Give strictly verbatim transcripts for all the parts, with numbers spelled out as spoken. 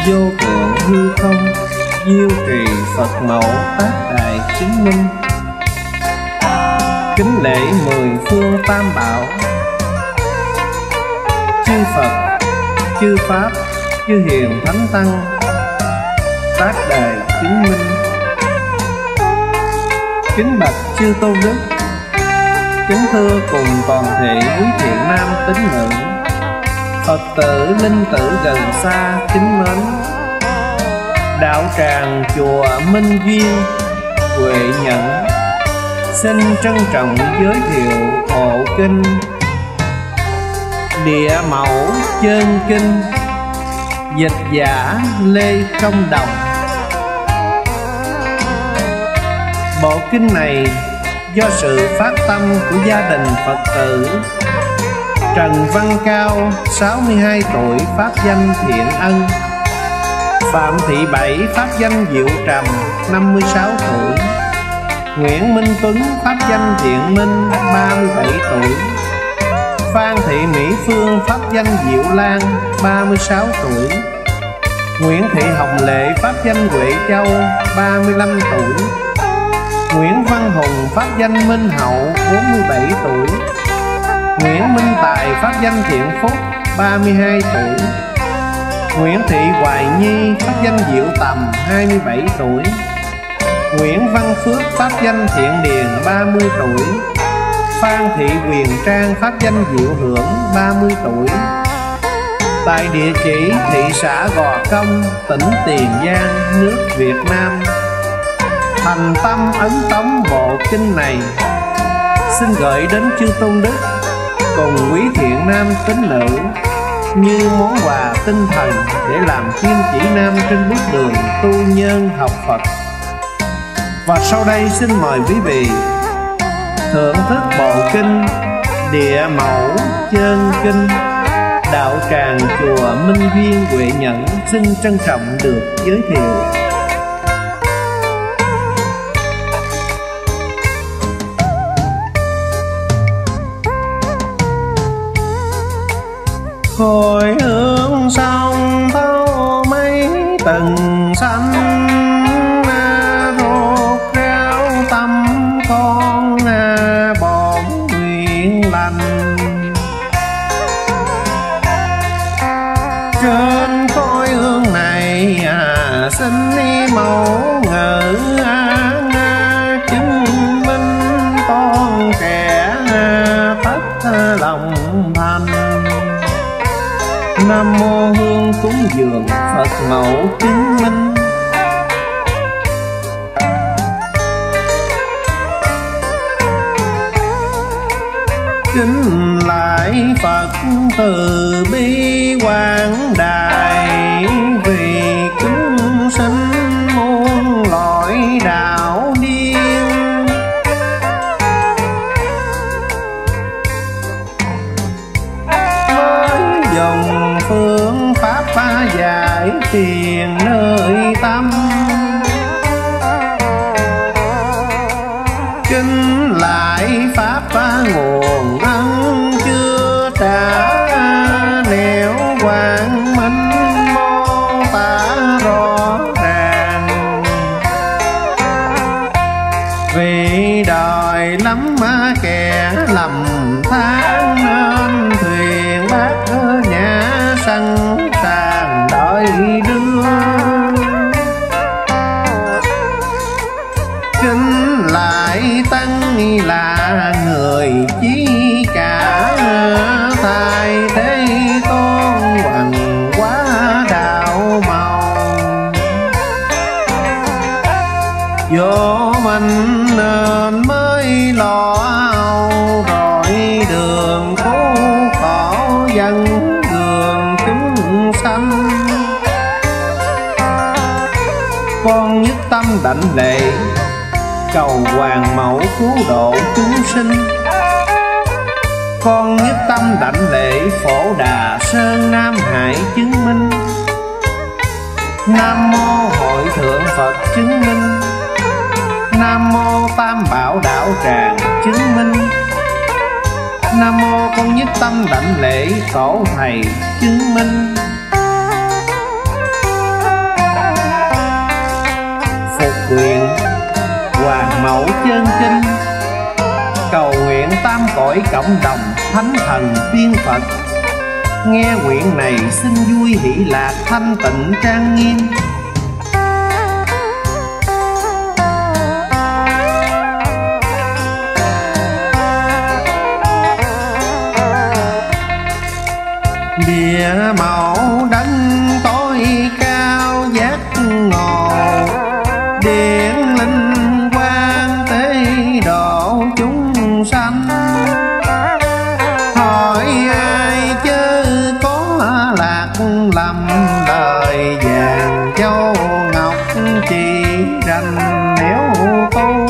vô thượng hư không, diêu trì Phật mẫu tác đại chứng minh. Kính lễ mười phương tam bảo, chư Phật, chư Pháp, chư Hiền Thánh Tăng, tác đại chứng minh. Kính bạch chư tôn đức, kính thưa cùng toàn thể quý thiện nam tín nữ, Phật tử linh tử gần xa kính mến. Đạo tràng chùa Minh Duyên Huệ Nhẫn xin trân trọng giới thiệu hộ kinh Địa Mẫu Chân Kinh, dịch giả Lê Công Đồng. Bộ kinh này do sự phát tâm của gia đình Phật tử Trần Văn Cao sáu mươi hai tuổi pháp danh Thiện Ân, Phạm Thị Bảy pháp danh Diệu Trầm năm mươi sáu tuổi, Nguyễn Minh Tuấn pháp danh Thiện Minh ba mươi bảy tuổi, Phan Thị Mỹ Phương pháp danh Diệu Lan ba mươi sáu tuổi, Nguyễn Thị Hồng Lệ pháp danh Huệ Châu ba mươi lăm tuổi, Nguyễn Văn Hùng pháp danh Minh Hậu bốn mươi bảy tuổi, Nguyễn Minh Tài pháp danh Thiện Phúc ba mươi hai tuổi, Nguyễn Thị Hoài Nhi pháp danh Diệu Tầm hai mươi bảy tuổi, Nguyễn Văn Phước pháp danh Thiện Điền ba mươi tuổi, Phan Thị Huyền Trang pháp danh Diệu Hưởng ba mươi tuổi. Tại địa chỉ thị xã Gò Công, tỉnh Tiền Giang, nước Việt Nam. Thành tâm ấn tống bộ kinh này xin gửi đến chư tôn đức cùng quý thiện nam tín nữ như món quà tinh thần để làm kim chỉ nam trên bước đường tu nhân học Phật. Và sau đây xin mời quý vị thưởng thức bộ kinh Địa Mẫu Chân Kinh. Đạo tràng chùa Minh Duyên Huệ Nhẫn xin trân trọng được giới thiệu. Hồi hương sông thâu mấy tầng xanh, ruột rau tâm con bổn nguyện lành. Trên cõi hương này xin đi mẫu ngữ chứng minh con trẻ tất lòng thành. Nam mô hương cúng dường Phật mẫu chứng minh. Kính lại Phật từ bi quảng đại, vì chúng sinh muôn loại đạo điên. Mới dùng phương pháp phá giải phiền nơi tâm, kính lại pháp phá nguồn ân chưa trả, nẻo quang minh mô tả rõ ràng. Vì đòi lắm kẻ lầm than, nên thuyền bác ở nhà sẵn sàng đợi đưa. Kính lại tăng là người chí cả, thay thế tôn hoàng quá đạo màu. Vô mình nên mới lo âu, rồi đường phố khổ dân đường chúng sanh. Con nhất tâm đảnh lễ cầu hoàng mẫu cứu độ chúng sinh. Con nhất tâm đảnh lễ Phổ Đà Sơn Nam Hải chứng minh. Nam mô Hội Thượng Phật chứng minh. Nam mô Tam Bảo Đạo Tràng chứng minh. Nam mô con nhất tâm đảnh lễ Tổ Thầy chứng minh. chân kinh. Cầu nguyện tam cõi cộng đồng thánh thần tiên Phật, nghe nguyện này xin vui hỷ lạc thanh tịnh trang nghiêm. Địa mẫu đấng tối cao giác ngộ, điện linh quang tế độ chúng sanh. Hỏi ai chớ có lạc lầm, lời vàng châu ngọc chỉ rành nếu tu.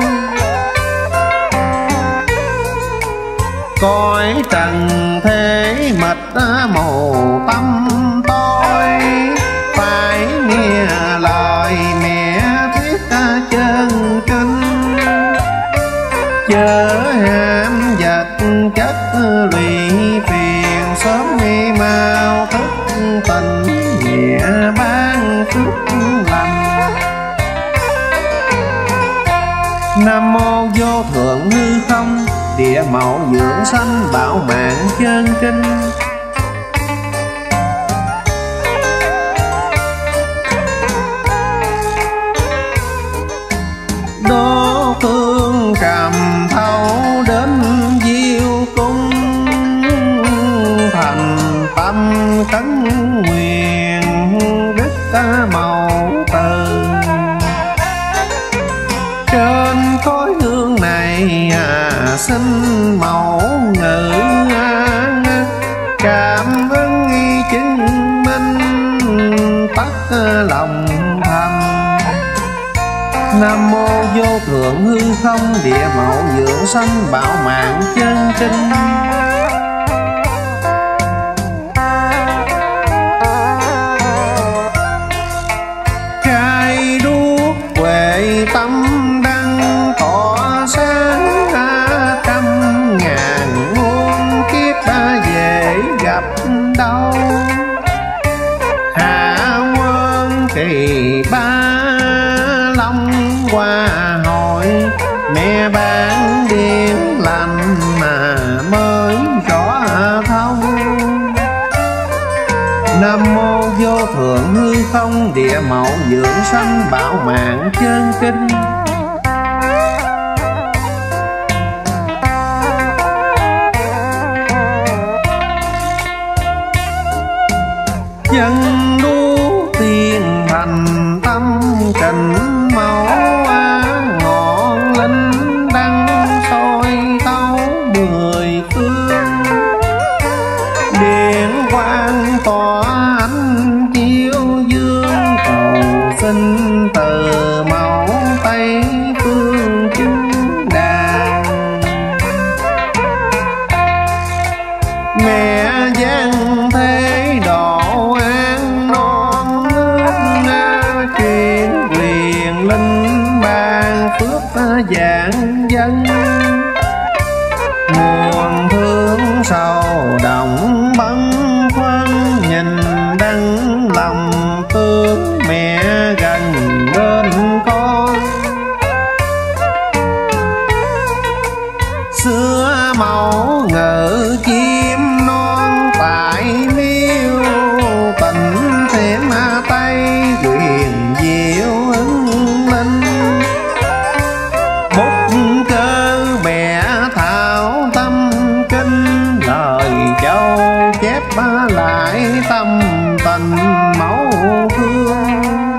Cõi trần thế mịt mù tâm tôi, phải nghe lời mẹ thuyết chân kinh. Chớ ham vật chất lụy phiền, sớm ngày mau thức tình nhẹ ban phước lành. Nam mô vô thượng hư không, địa mẫu dưỡng sanh bảo mạng chân kinh. Đô phương trầm thâu đến diêu cung, thành tâm cấn nguyện đức màu từ. Trên khối hương này à, xin mẫu ngữ cảm ứng chứng minh tất lòng thầm. Nam mô vô thượng hư không, địa mẫu dưỡng sanh bảo mạng chân kinh. Khai đuốc huệ tâm đăng tỏ sáng, trăm ngàn muôn kiếp dễ gặp đâu. Hạ quân kỳ ba long qua hội, mẹ ban điểm lành mà mới rõ thông. Nam mô vô thượng hư không, địa mẫu dưỡng sanh bảo mạng chân kinh. Dân đu tiền thành tâm trình mẫu, ngọn linh đăng soi tấu mười phương. Điện quang tỏa ánh chiếu dương, cầu xin từ mẫu tây phương chứng đàn. Mẹ giang thế độ an non nước, truyền quyền linh ban phước vạn dân. Nguồn thương sầu động bấn khoăn, nhìn đắng lòng thương mẹ gần bên con. Xưa mẫu ngự chim non tại miêu, tình thêm tay quyền diệu ứng linh. Bút cơ bẻ thảo tâm kinh, lời châu chép lại tâm tình mẫu thương.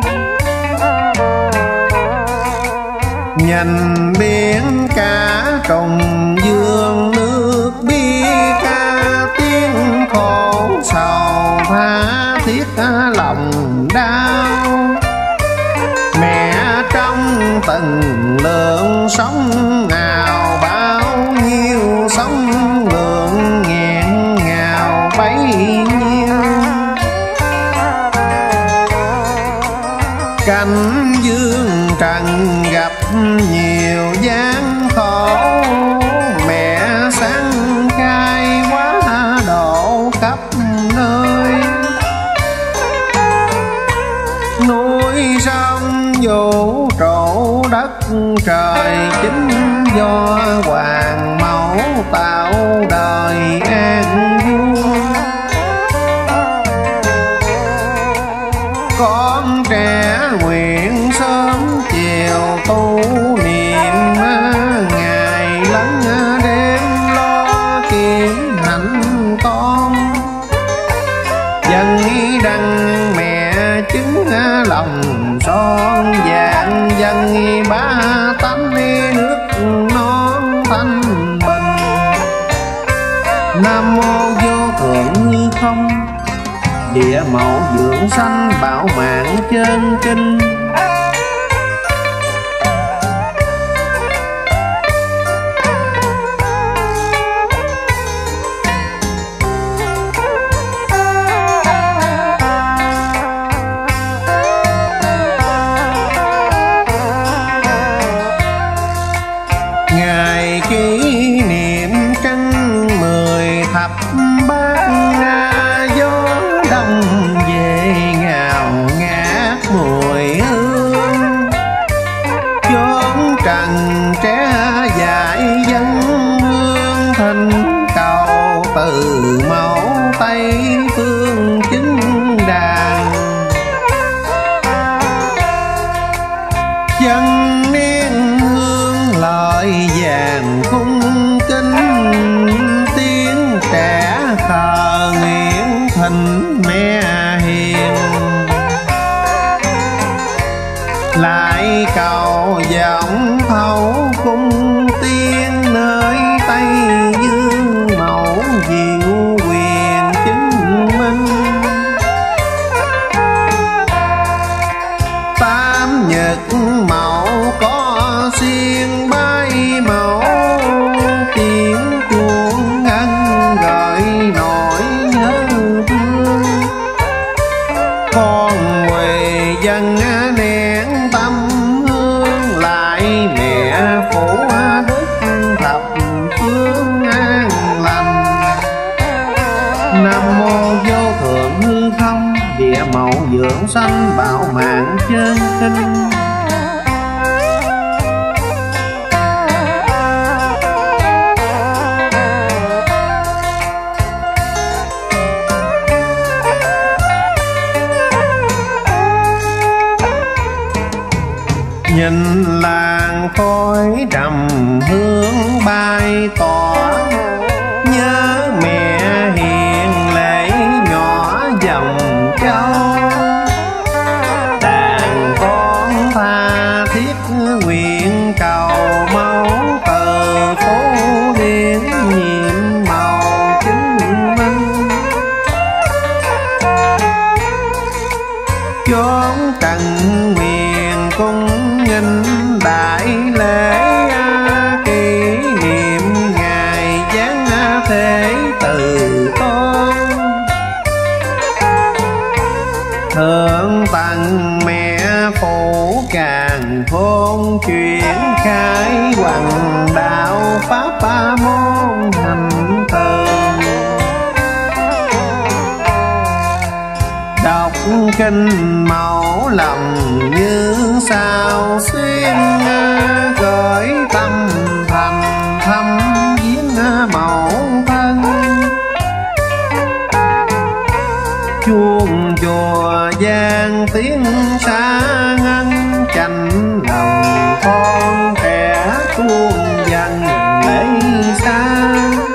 Nhìn biển cả trùng dương nước bi ca, tiếng khổ sầu tha thiết lòng đau. Mẹ trong từng lượng sống ngào, bao nhiêu sống lượng nghẹn ngào bấy nhiêu. Cảnh dương trần gặp nhiều gian khổ, mẹ sáng khai quá độ khắp nơi. Núi sông vũ trụ đất trời chính do hoàng mẫu tạo đời an vui. Con trẻ nguyện sớm chiều tu niệm, ngày lẫn đêm lo kiếm hạnh con. Dân đăng mẹ trứng lòng son vàng, dân ba tánh nước non thanh bình. Nam mô vô thượng hư không, địa mẫu dưỡng sanh bảo mạng chân kinh. Ngày kỷ niệm trăng mười thập bát, gió đông về ngào ngát mùi hương. Chốn trần trẻ dại dân hương, thỉnh cầu từ mẫu Tây phương chứng đàn. Dân niên hương lợi vàng cung kính, tiếng trẻ khờ nguyện thỉnh mẹ hiền. Lại cầu vọng thấu cung tiên, nơi Tây Dương mẫu diệu quyền chứng minh. Tam nhật mẫu có xiên bay mẫu, tiếng chuông ngân gợi nỗi nhớ thương. Con quỳ dân nén tâm hương, lại mẹ phổ đức thập phương an lành. Nam mô vô thượng hư không, địa mẫu dưỡng sanh bảo mạng chân kinh. Nhìn làng khói trầm hương bay tỏa, nhớ mẹ hiền lễ nhỏ dòng châu. Đàn con tha thiết nguyện cầu mẫu, từ phố điển nhiệm màu chứng minh. Chốn trần nguyện cung nghinh đại lễ, kỷ niệm ngày giáng thế từ con. Thượng tặng mẹ phụ càng khôn, chuyển khai hoàng đạo pháp ba môn hành thường. Đọc kinh mẫu lòng như sao xuyên, gửi tâm thành thăm viếng mẫu thân. Chuông chùa vang tiếng xa ngân, chạnh lòng con trẻ tuôn dần lễ xa.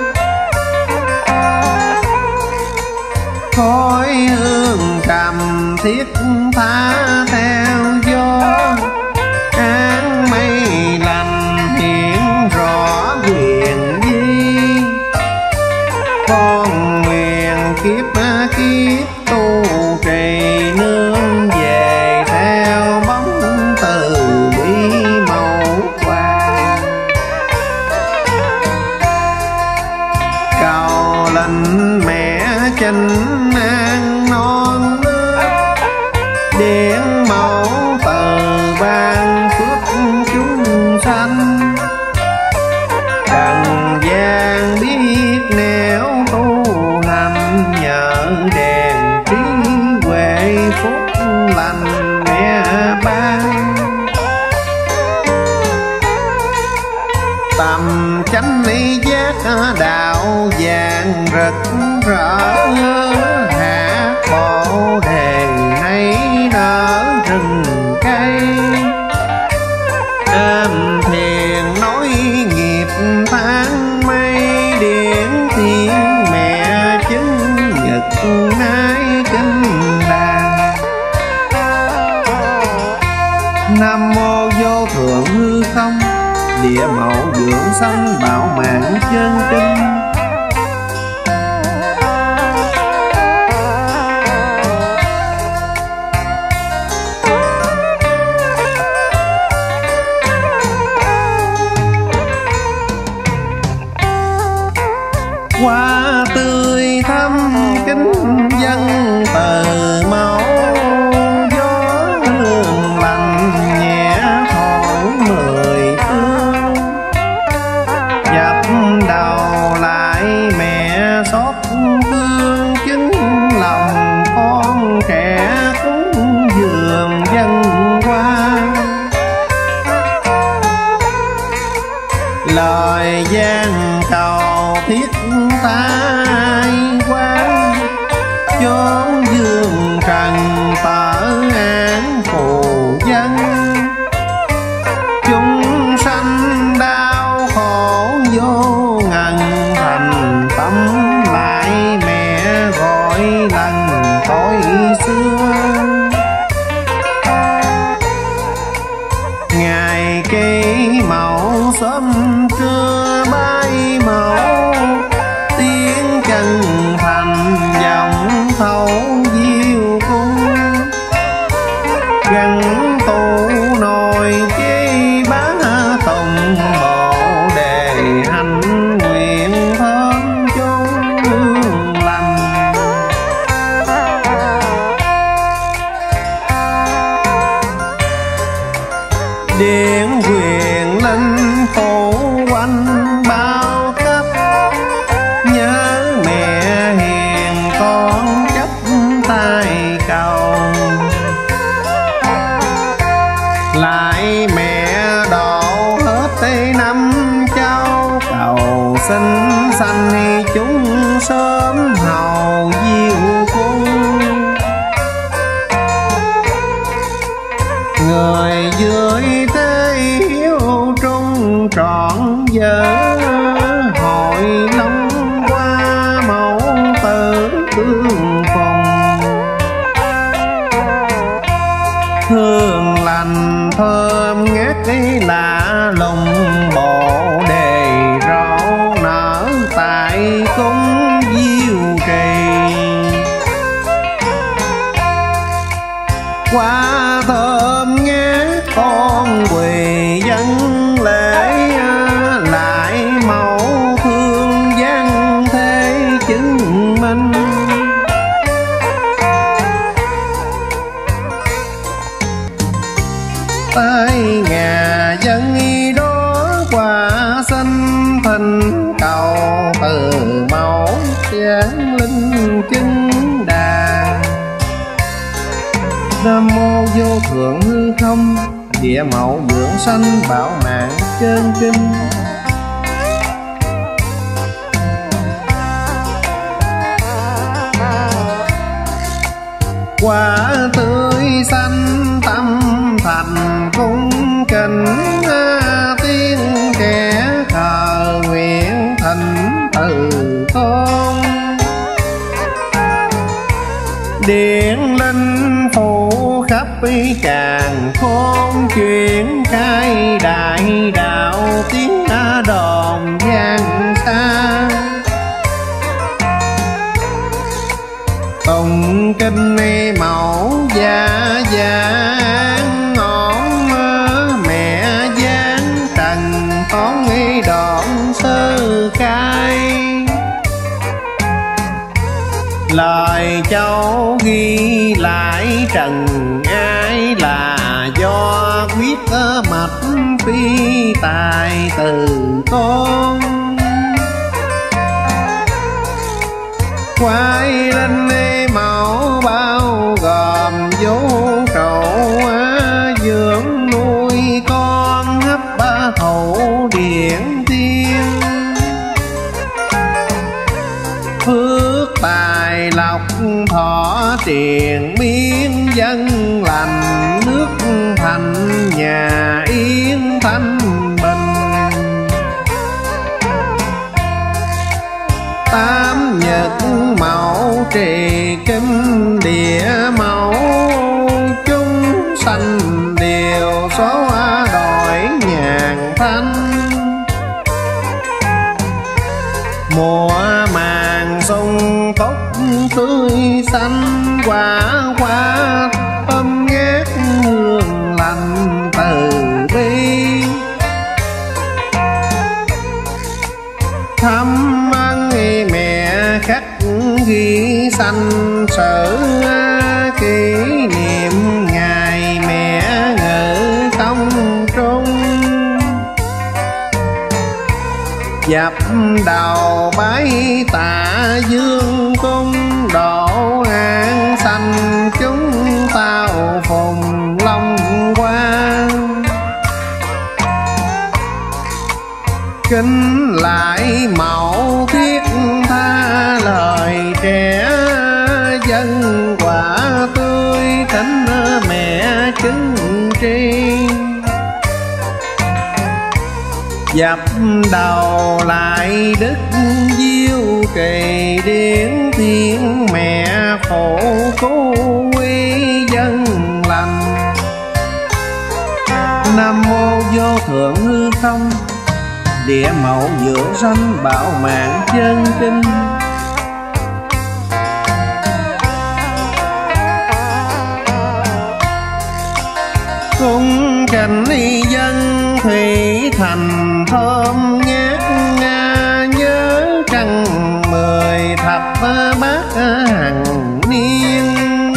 Khói hương trầm thiết tha theo gió, áng mây lành hiện rõ quyền di. Con nguyện kiếp kiếp tu trì, nương về theo bóng từ bi mẫu hoàng. Cầu lệnh mẹ chinh an non nước, điện mẫu từ ban phước chúng sanh. Trần gian biết nẻo tu hành, nhờ đèn trí huệ phúc lành mẹ ban. sanh bảo mạng chân kinh. Hoa tươi thắm kính dân từ mẫu, gió hương lành nhẹ thổi mười phương. Dập đầu lại mẹ xót thương, chứng lòng con trẻ cúng dường dân hoa. Lời gian cầu thiết tai qua, chốn dương trần tở án phù dân. Chúng sanh đau khổ vô ngần, thành tâm lại mẹ gọi lần tối xưa. Ngày cây mẫu sớm trưa bay mẫu, tiếng chân thành dòng thấu diêu cung. Gắn tụ nồi chi bá tùng, bồ đề hành nguyện thơm chốn hương lành. Điện quyền linh phủ quanh bao cấp, nhớ mẹ hiền con chấp tay cầu. Lại mẹ độ hết tây năm châu, cầu xin sanh chúng sớm hầu diêu cung. Người dưới thế hiếu trung trọn vợ, hội long qua mẫu tử tương phùng. Hương lành thơm ngát lạ lùng, bồ đề rau nở tại cung diêu trì. Hoa thơm ngát con quỳ dân lễ, lại mẫu thương gian thế chứng minh. Tại nhà dân đó quả sinh thình cầu, từ mẫu giáng linh chứng đàn. Nam mô vô thượng hư không, địa mẫu dưỡng sanh bảo mạng chân kinh. Quả tươi xanh tâm thành cung kính, tiếng trẻ thờ nguyện thành từ tôn. Điện linh phủ khắp càng khôn, chuyện khai đại đạo tiếng đồn vang xa. Tùng kinh mẫu gia giang ngọn, mẹ giang trần con đoạn sơ khai. Lời cháu ghi lại trần ai, là do quyết mạch phi tài từ con. Quay linh mẫu bao gồm vũ trụ, dưỡng nuôi con hấp thụ điển thiên. Phước tài lộc thọ triền miên, dân lành nước thành nhà yên thanh bình. Tám nhật mẫu trì kinh địa mẫu, chúng sanh đều số đổi nhàn thanh. mùa màng sung túc tươi xanh, quả quả thơm ngát hương lành từ bi. Thăm ân mẹ khắc ghi sanh sử, kỷ niệm ngày mẹ ngự công trung. Dập đầu bái tạ dương cung, độ an sanh chúng tao phùng long quang. Kính lại mẫu thiết tha lời trẻ, dân quả tươi thính mẹ chứng tri. Dập đầu lại đức diêu kỳ, điển thiên mẹ khổ cứu quy dân lành. Nam mô vô thượng hư không, địa mẫu dưỡng sanh bảo mạng chân kinh. Cung cảnh dân thủy thành thơm ngát, nhớ trăng mười thập bát hằng niên.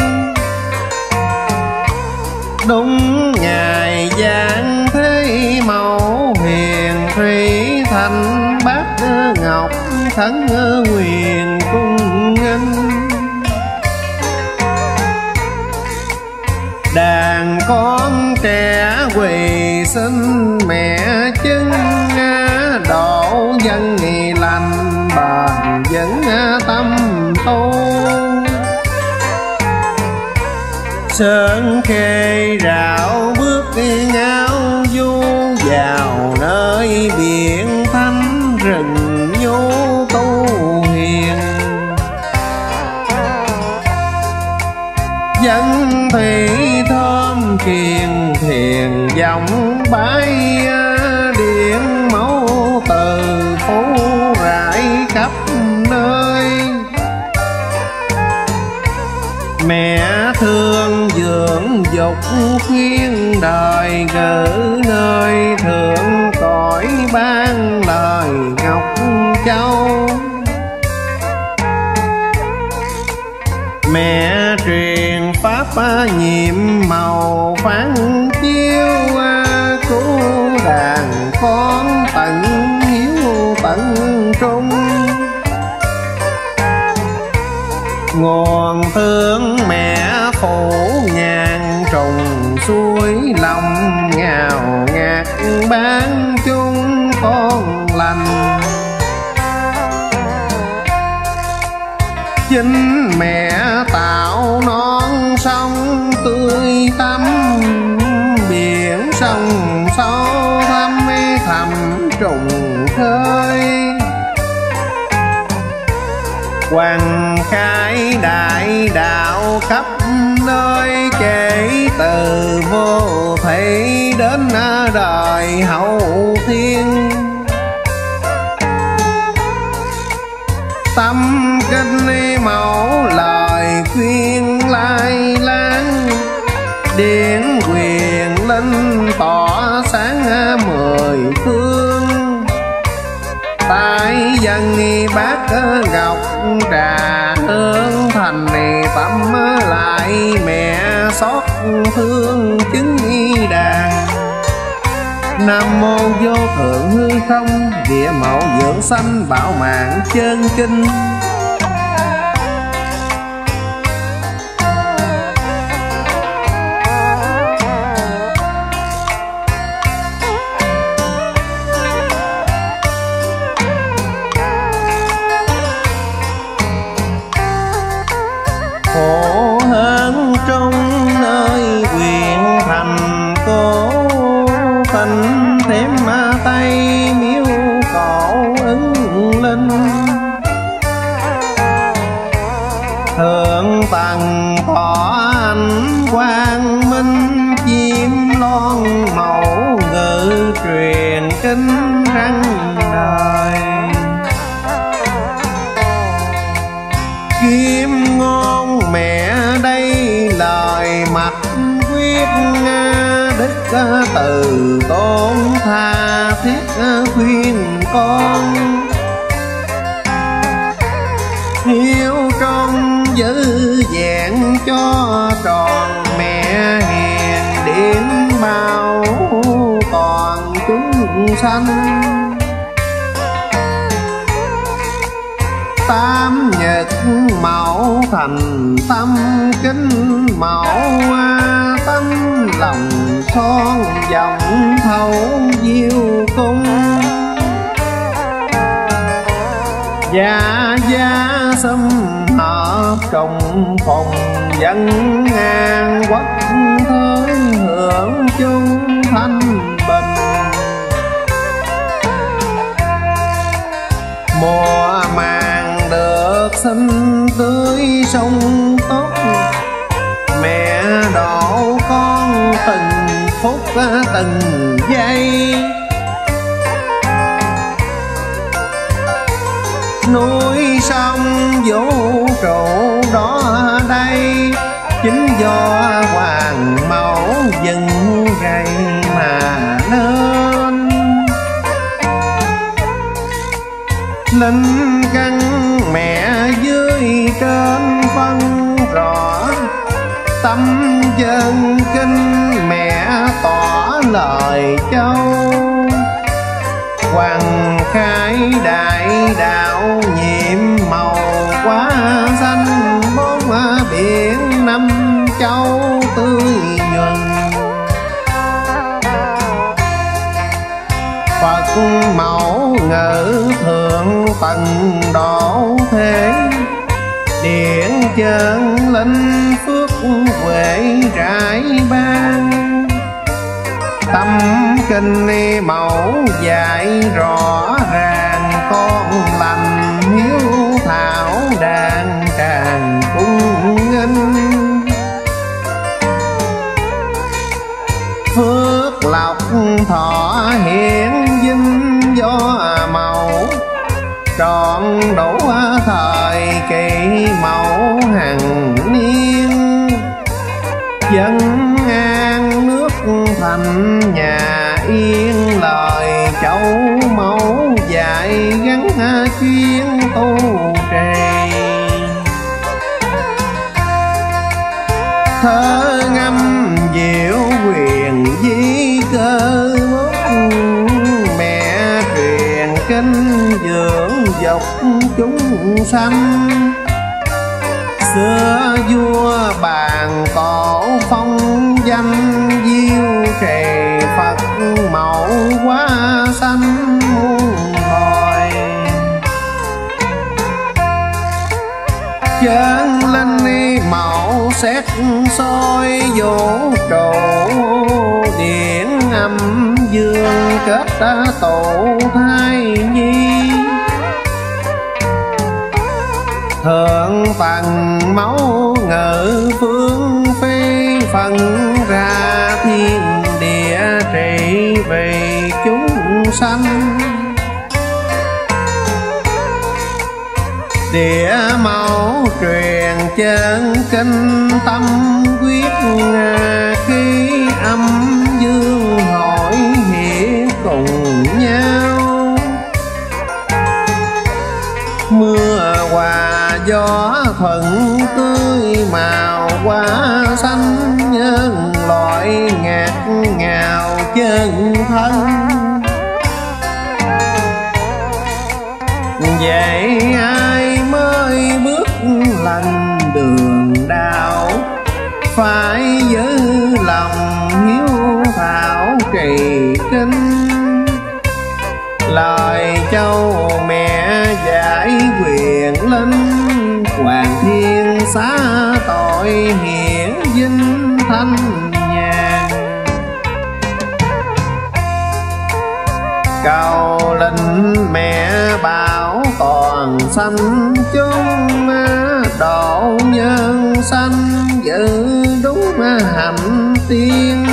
Đúng ngày giáng thế mẫu hiền, thủy thành bát ngọc khấn huyền cung nghênh. Đàn con trẻ quỳ xin mẹ chứng, độ dân nghị lành bền vững tâm tu. Sơn khê rạo bước ngao du, vào nơi biển thanh rừng nhu tu hiền. Dân thủy thơm kiền thiền dòng bái, điện mẫu từ phú rải khắp nơi. Mẹ thương dưỡng dục khuyên đời, gỡ nơi thượng cõi ban lời ngọc châu. Mẹ truyền pháp nhiệm màu phán chiếu, cứu đàn con tận hiếu tận trung. Nguồn thương mẹ phủ ngàn trùng, suối lòng ngào ngạt ban chung con lành. Chính mẹ tạo non sông tươi tắm, biển sông sâu thăm thầm trùng khơi. Hoàng khai đại đạo khắp nơi, kể từ vô thị đến đời hậu thiên. Tâm kinh mẫu lời khuyên lai láng, điển quyền linh tỏ sáng mười phương. Tại dân bát ngọc trà hương thành, tâm lại mẹ xót thương chứng đàn. Nam mô vô thượng hư không, địa mẫu dưỡng sanh bảo mạng chân kinh. Khổ hơn trong nơi quyền thành cố, tình thêm tay miếu cổ ứng linh. Thượng tầng tỏ ánh quang minh, chim lon mẫu ngự truyền kinh răng đời. Kim ngôn mẹ đây lời mạch quyết, đức từ tôn tha thiết khuyên con. Hiếu trong giữ vẹn cho tròn mẹ hiền, điển bao toàn chúng sanh. Tam nhật mẫu thành tâm kính mẫu, tâm lòng son dòng thấu diêu cung. Gia gia xâm hợp trùng phùng, dân an quốc thới hưởng chung thanh bình. Mùa màng được sinh tưới sông tốt, mẹ độ con từng phút từng giây. Núi sông vũ trụ đó đây, chính do hoàng mẫu dừng gây mà nên. Linh căn mẹ dưới trên phân rõ, tâm dân kinh mẹ tỏ lời châu. Hoàng khai đại đạo nhiệm màu quá xanh, bốn biển năm châu tươi nhuần. Phật mẫu ngự thượng tầng độ thế, điển chân linh phước huệ rải ban. Tâm kinh mẫu dạy rõ ràng, con lành hiếu thảo đàn tràng cung nghinh. Phước lộc thọ hiển vinh do mẫu, trọn đủ thời kỳ mẫu hằng niên. Dân an nước thành nhà yên, lời châu mẫu dạy gắn chuyên tu trì. Thơ ngâm diệu quyền di cơ mốt, mẹ truyền kinh dưỡng dục chúng sanh. Xưa vua bàn cổ phong danh, diêu trì Phật mẫu quá sanh muôn hồi. Chân linh mẫu xét soi vũ trụ, điển âm dương kết tổ thai nhi. Thượng tầng máu ngự phương phi, phân ra thiên địa trị vì chúng sanh. Địa mẫu truyền chân kinh tâm quyết, khi âm dương hội hiện cùng nhau. Mưa hòa gió thuận tươi màu hoa xanh, nhân loại ngạt ngào chân thân. Vậy ai mới bước lần đường đạo, phải giữ lòng hiếu thảo trì kinh. Lời châu mẹ giải quyền linh, hoàng thiên xá tội hiển vinh thanh nhàn. Cầu linh mẹ bảo toàn sanh chúng, độ nhân sanh giữ đúng hạnh tiên.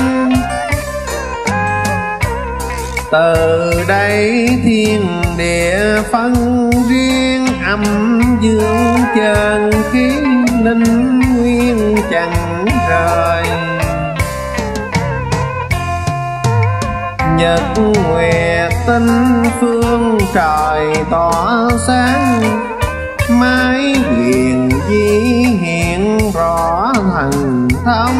Từ đây thiên địa phân riêng, âm dương chân ninh nguyên chẳng rời. Nhật nguyệt tinh phương trời tỏ sáng, mái huyền di hiện rõ thần thông.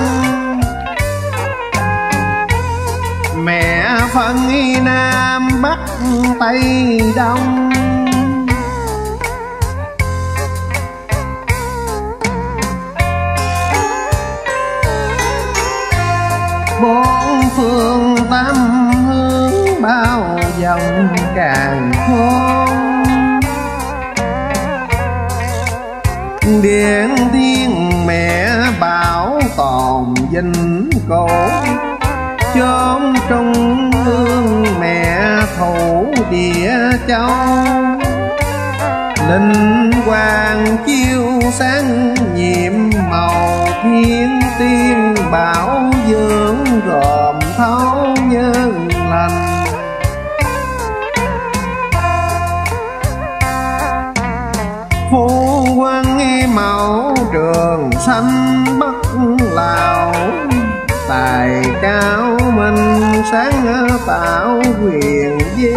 Mẹ phân Nam Bắc Tây Đông, bốn phương tám hướng bao vòng càn khôn. Điện thiên mẹ bảo tồn vinh cổ, chốn trung ương mẹ thủ địa châu. Linh quang chiếu sáng nhiệm màu, thiên tiên bảo dưỡng gồm thấu nhân lành. Phu quân mẫu trường sanh Bắc Lào, tài cao minh sáng tạo quyền di.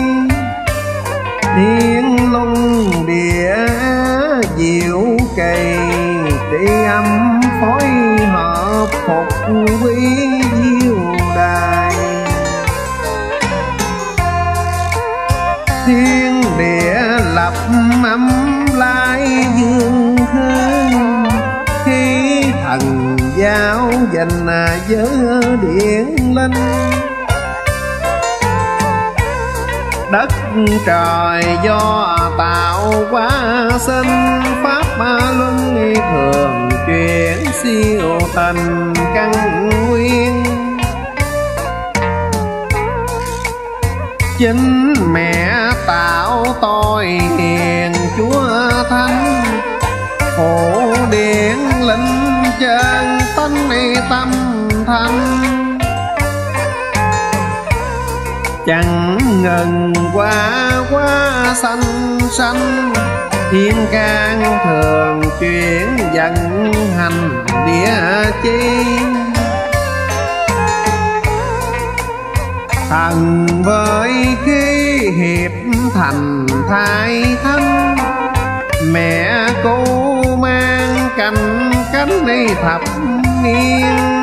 Thiên lung địa diệu kỳ, đi âm phối hợp phục quý diệu đài. Thiên địa lập âm lai dương thế, khi thần giáo dành giới điển linh. Đất trời do tạo hóa sinh, pháp luân thường chuyển siêu thành căn nguyên. Chính mẹ tạo tôi hiền chúa thánh, phổ điển linh chân tánh tâm thanh. Chẳng ngừng qua quá sanh sanh, thiên can thường chuyển vận hành địa chi. Thần với khí hiệp thành thai thánh, mẹ cô mang cành cánh đi thập niên.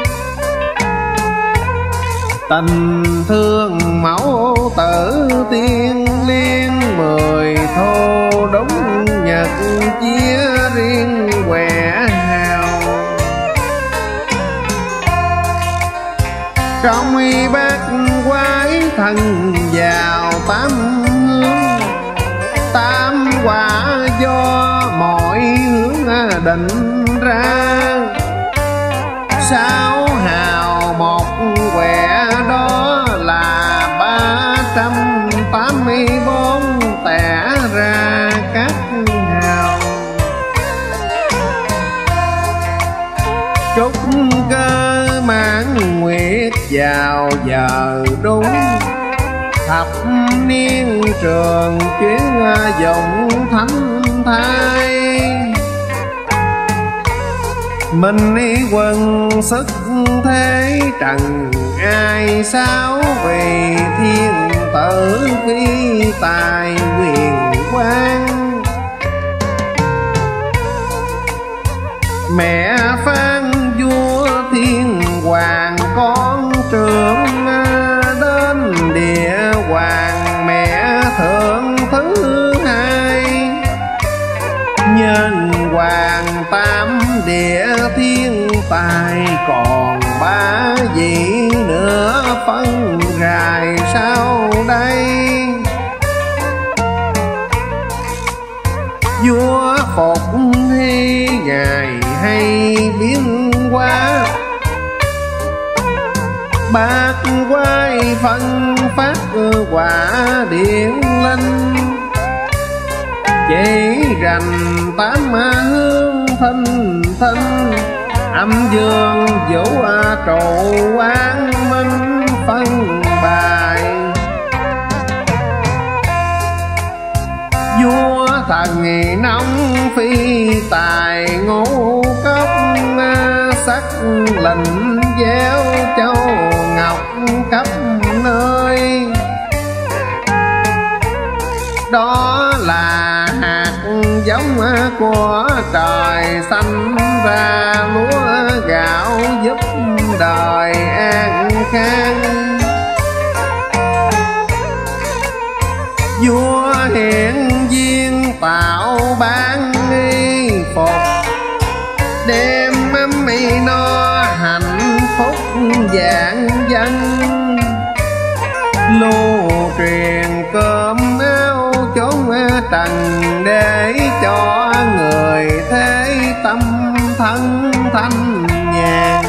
Tình thương mẫu tử tiên liên, mười thô đúng nhật chia riêng quẻ hào. Trong y bát quái thần vào tám hướng, tám quả do mọi hướng định ra. Sáu hào một quẻ đó là ba trăm tám mươi bốn tẻ ra các hào. Chúc cơ mãn nguyệt vào giờ đúng, thập niên trường chuyến dòng thánh thai. Mình y quân sức thế trần ai sao, vì thiên tử phi tài quyền quang. Mẹ Phan vua thiên hoàng con trưởng, đến địa hoàng mẹ thượng thứ hai. Nhân hoàng tam địa thiên tài, còn ba vị nữa phân rài sau đây. Vua Phục Hy ngài hay biến hóa, bát quái phân phát quả điển linh. Chỉ rành tám hương thinh thinh, âm dương vũ trụ quán minh phân bài. Vua thần nông phi tài ngũ cốc, sắc lệnh gieo châu ngọc khắp nơi. Đó là hạt giống của trời xanh ra lúa gạo giúp đời an khang. Vua hiện viên tạo ban y phục, đêm ấm y no hạnh phúc vạn dân. Lưu truyền cơm áo chốn trần để cho người thế tâm thân thanh nhàn.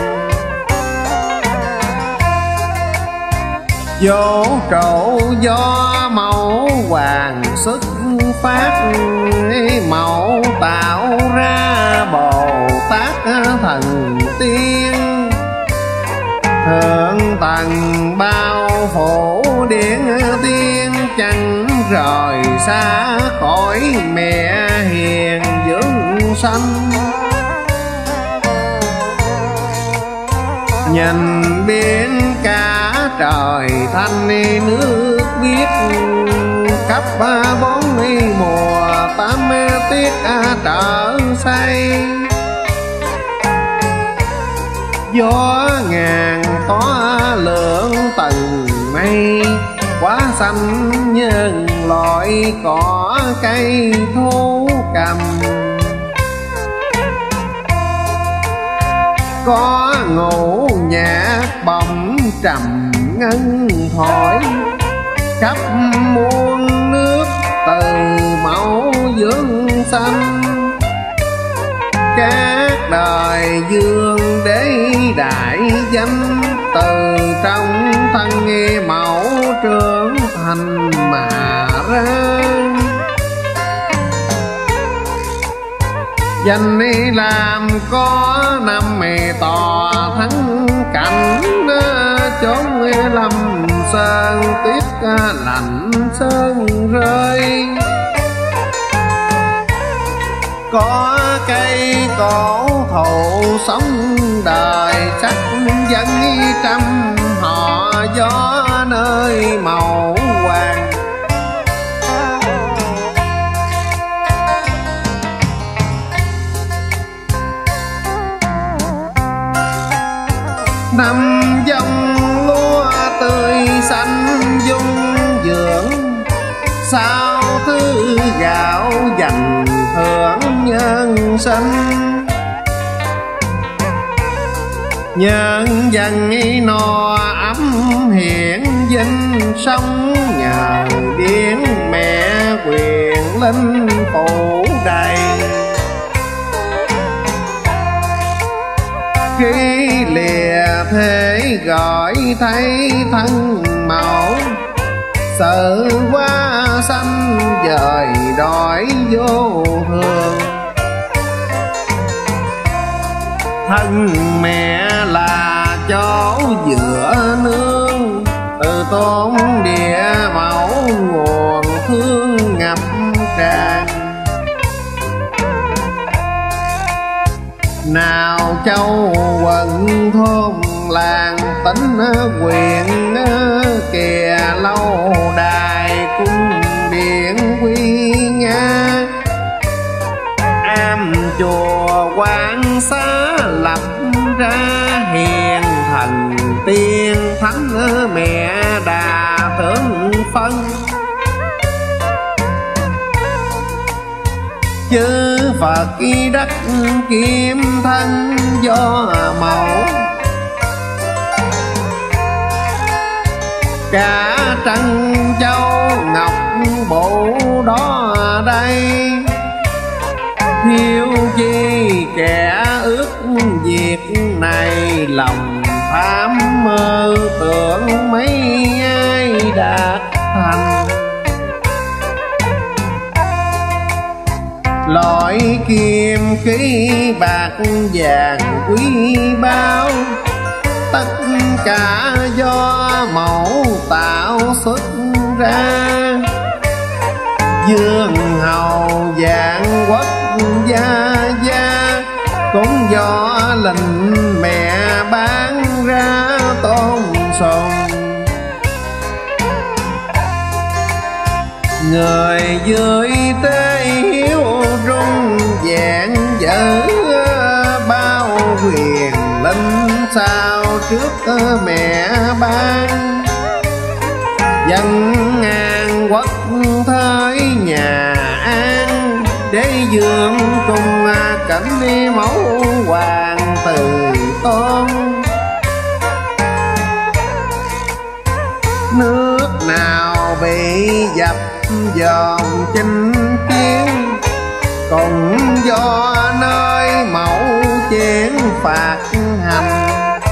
Vô trụ do mẫu hoàng xuất phát, mẫu tạo ra Bồ Tát thần tiên. Thượng tầng bao phủ điện tiên, chẳng rời xa khỏi mẹ hiền dưỡng sanh. Nhìn biển cả trời thanh nước biếc, khắp bốn mùa tám tiết trở say. Gió ngàn có lượng tầng mây, quá xanh nhân loại cỏ cây thú cầm. Có ngũ nhạc bồng trầm ngân thổi, khắp muôn nước từ mẫu dưỡng sanh. Các đời dương đế đại danh, từ trong thân nghe mẫu trưởng thành mà ra. Danh làm có năm tòa thắng cảnh, chốn lâm sơn tuyết lạnh sơn rơi. Có cây cổ thụ sống đời, sắc dân trăm họ gió nơi màu hoàng. Năm dòng lúa tươi xanh dung dưỡng, sao thứ gạo dành hưởng nhân sinh. Nhân dân no ấm hiện vinh, sống nhờ điển mẹ quyền linh phủ đầy. Khi lìa thế gọi thấy thân mẫu, sự quá xanh dời đổi vô thường. Thân mẹ là chỗ dựa nương, từ tôn địa mẫu nguồn thương ngập tràn. Nào châu quận thôn làng tỉnh quyền, kìa lâu đài cung điện quy nga. Am chùa quan xá lập ra, hiền thần tiên thánh mẹ đà thượng phân. Chư Phật đất kim thân do mẫu, cả trân châu ngọc bộ đó đây. Hiếu chi kẻ ước việc này, lòng tham mơ tưởng mấy ai đạt thành. Loại kim khí bạc vàng quý báu, tất cả do mẫu tạo xuất ra. Dương hầu vạn quốc gia gia, cũng do lệnh mẹ bán ra tôn sùng. Người dưới tế hiếu rung vẹn dở, bao quyền linh sao trước mẹ ban. Dân an quốc thới nhà an, đế dương cùng cảnh đi mẫu hoàng từ tôn. Nước nào bị dập dòm chinh chiến, cũng do nơi mẫu chiến phạt hành.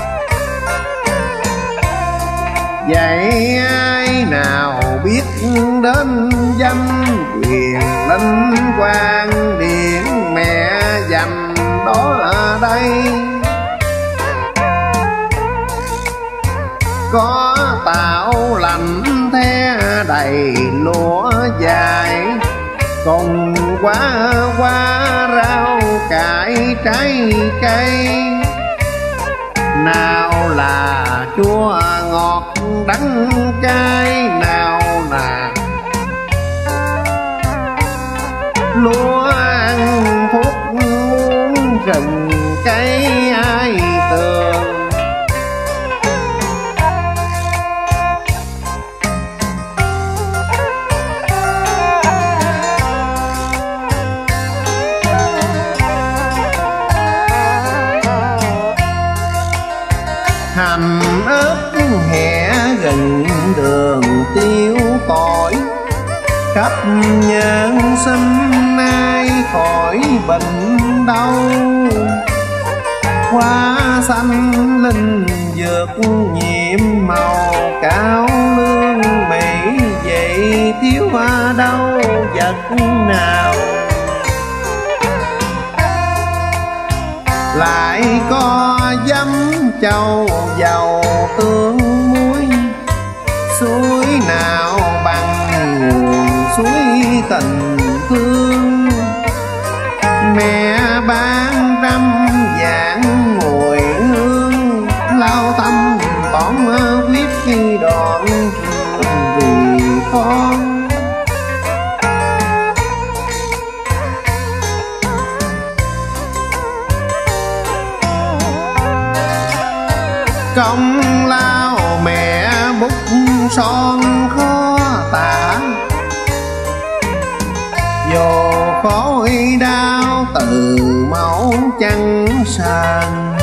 Vậy ai nào biết đến danh quyền linh quan điện mẹ dành đó ở đây. Có tạo lành the đầy lúa dài, cùng quá qua rau cải trái cây. Nào là chua ngọt đắng cay, nào là lúa ăn thuốc uống rừng cây ai tường. Hành ớt hẹ gần đường tiêu tỏi, khắp nhân sinh ai khỏi bệnh đau. Hoa xanh linh dược nhiệm màu cao lương mỹ, vậy thiếu hoa đâu vật nào. Lại có dăm châu dầu tương muối, suối nào bằng nguồn suối tình thương. Mẹ ban trăm vạn mùi hương, lao tâm bón quyết khi đoạn trường vì con. Công lao mẹ bút son khó tả, dù khối đau từ máu trắng sàn.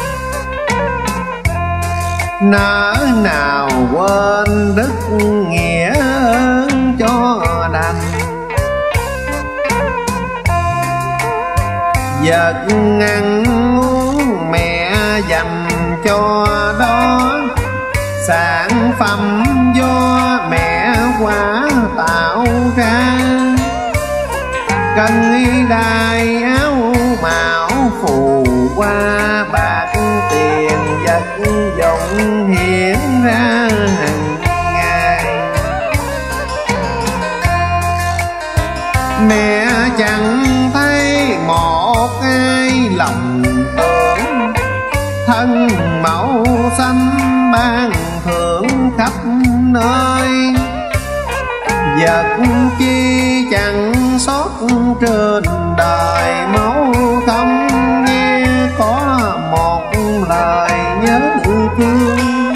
Nỡ nào quên đức nghĩa ơn cho đành, vật ăn uống mẹ dành cho đó. Sản phẩm do mẹ quá tạo ra, cần y đai áo mão phù qua bạc tiền vật dụng hiện ra hàng ngày. Mẹ chẳng thấy một ai lòng tưởng, thân mẫu xanh ban thưởng khắp nơi. Vật chi chẳng sót trên đời mẫu, không nghe có một lời nhớ thương.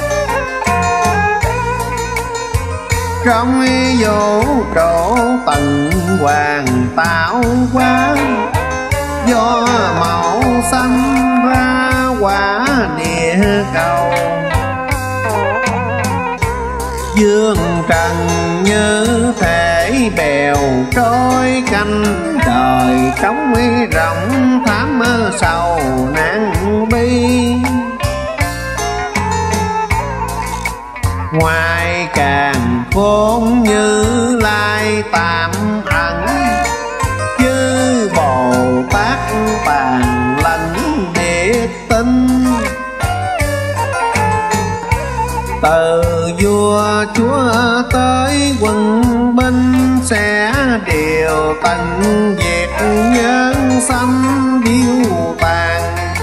Trong vũ trụ tận hoàng tạo hóa, do mẫu xanh ra quả địa cầu. Dương trần như thể bèo trôi canh, đời trống rộng thảm sầu nan bi. Ngoài càng khôn như lai tạm ẩn, chư Bồ Tát bàn lãnh địa tinh. Từ vua chúa tới quân binh xe tận diệt nhân sanh điêu tàn.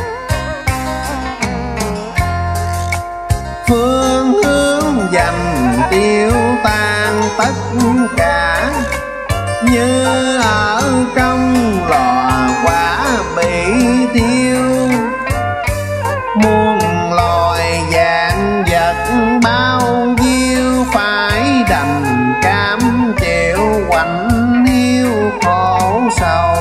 Phương hướng dành tiêu tan tất cả, như ở trong lò quả bị thiêu. Muôn loài dạng vật bao nhiêu phải đành cam chịu quạnh hiu khổ sầu.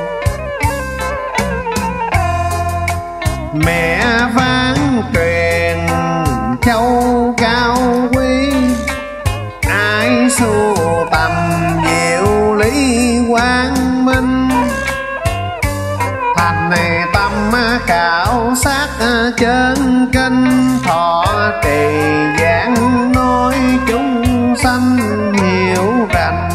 Mẹ vang truyền châu cao quý, ai sưu tầm diệu lý quang minh. Thành này tâm khảo sát chân kinh, thọ trì giảng nói chúng sanh hiểu rành.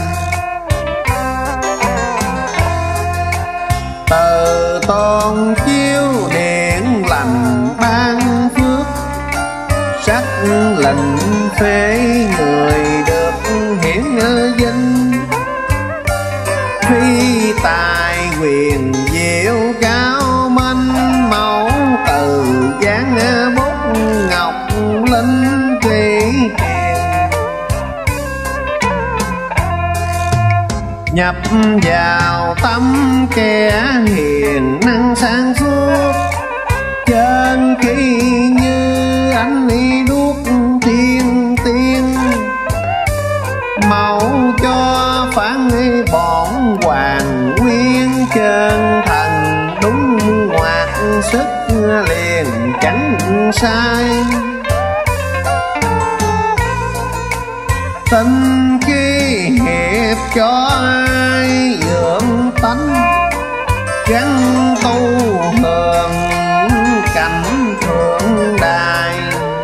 Từ tôn chiếu điện lành ban phước, sắc lệnh phế người được hiển vinh. Phi tài quyền diệu cao minh, mẫu từ giáng bút ngọc linh kỳ hiền. Nhập vào tâm kẻ hiền năng sáng suốt, chân khí như ánh ly đuốc thiên tiên. Mẫu cho phán bổn hoàng nguyên, chân thần đúng ngoạt sức liền chẳng sai. Tinh khí hiệp cho ai dưỡng tánh, gắn tu hưởng cảnh thượng đài.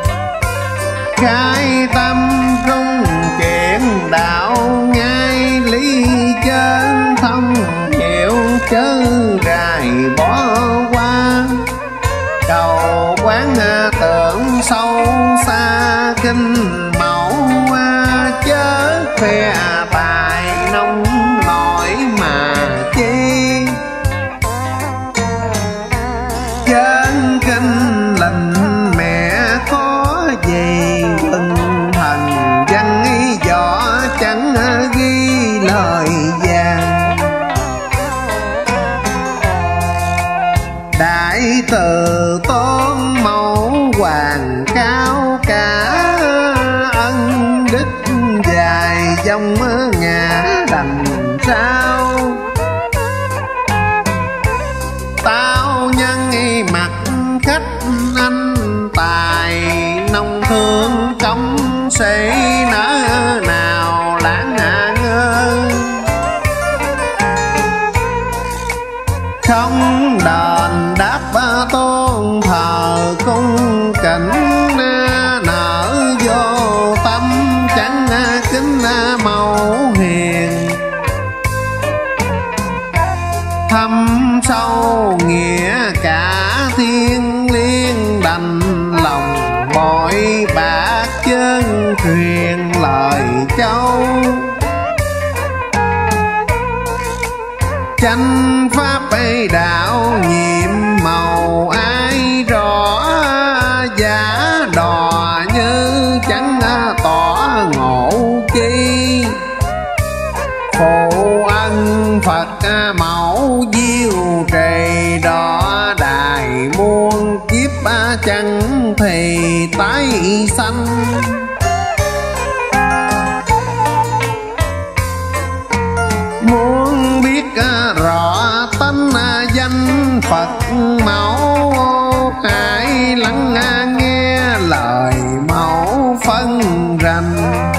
Khai tâm trung chuyện đạo ngay, lý chân thông hiểu chớ rài bỏ qua. Cầu quán tưởng sâu xa kinh mẫu, chớ khoe tài nông nổi mà chi. Chân kinh lệnh mẹ có gì, ưng thần văn võ chẳng ghi lời vàng. Đại từ tôn mẫu hoàng cao cả, ân đức dài dòng ngã đành sao. Tao nhân mặt khách anh tài, nông thương công sĩ nỡ nào lãng ngơ. Không đền đáp tôn thờ cung kính, nở vô tâm chẳng kính mẫu hiền. Thâm sâu nghĩa cả thiên liêng, đành lòng mọi bạc chân truyền lời châu. Chánh pháp ấy đạo nhiệm màu ai rõ, giả đò như chẳng tỏ ngộ chi. Phụ ân Phật mẫu diêu trì, đỏ đài muôn kiếp chẳng thì tái sanh. Muốn biết rõ tánh danh Phật mẫu, hãy lắng nghe lời mẫu phân rành.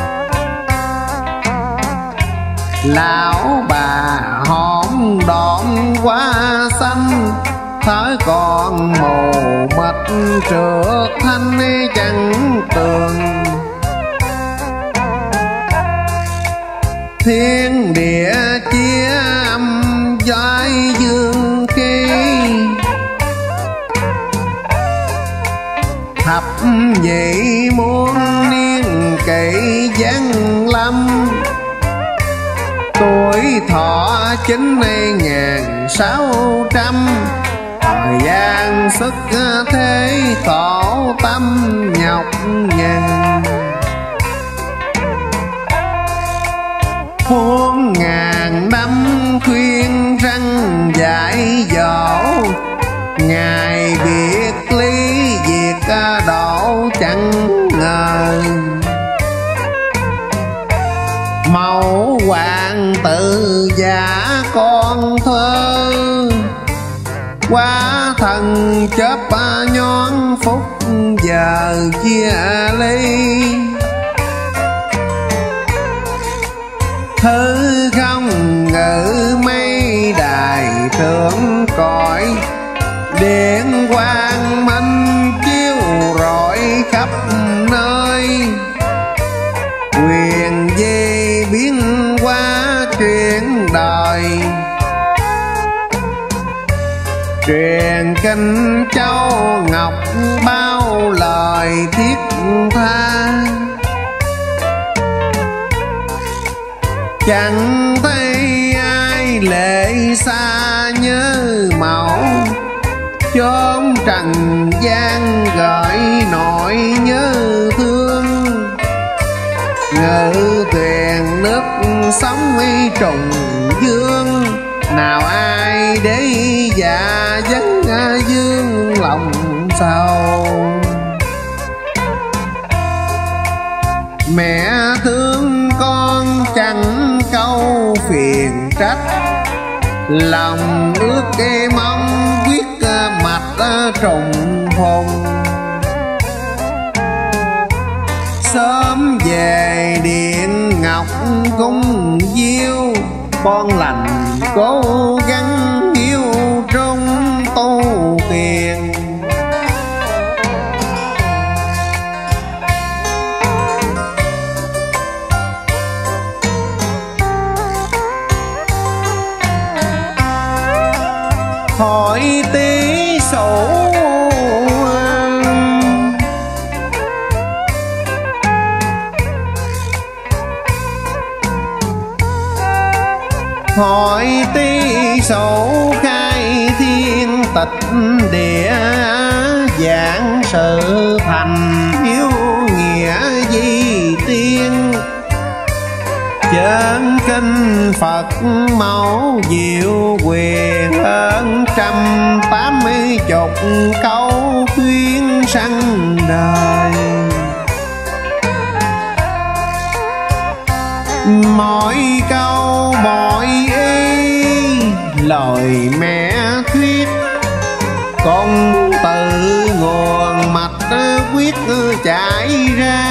Lão bà hổn độn quá xanh, thở còn mù mịt trượt thanh chẳng tường. Thiên địa chia âm giai dương khí, thập nhị muôn niên kỷ giáng lâm. tuổi thọ chín ngàn sáu trăm, thời gian sức thế khổ tâm nhọc nhằn. Muôn ngàn năm khuyên răng dạy dỗ, ngài biệt ly việc độ chẳng ngờ. Mẫu hoàng tử giả con thơ, quá thần chớp nhón phút giờ chia ly. Thứ không ngự mây đài thượng cõi, điện quang minh chiếu rọi khắp nơi. Quyền di biến hóa chuyện đời, truyền kinh châu ngọc bao lời thiết tha. Chẳng thấy ai lệ xa nhớ mẫu, chốn trần gian gợi nỗi nhớ thương. Ngự thuyền nước sóng trùng dương, nào ai để dạ vấn dương lòng sầu. Mẹ thương con chẳng câu phiền trách, lòng ước kê mong quyết mạch trùng phùng. Sớm về điện ngọc cung diêu, con lành cố gắng hiếu trung tu tiền. Hỏi tí sổ hỏi tí sổ khai thiên tịch địa, giảng sự thành hiếu nghĩa di tiên. Chân kinh Phật mẫu diệu quyền, hơn trăm tám mươi chục câu khuyên sanh đời. Mỗi câu mỗi ý lời mẹ thuyết, con từ nguồn mạch quyết chảy ra.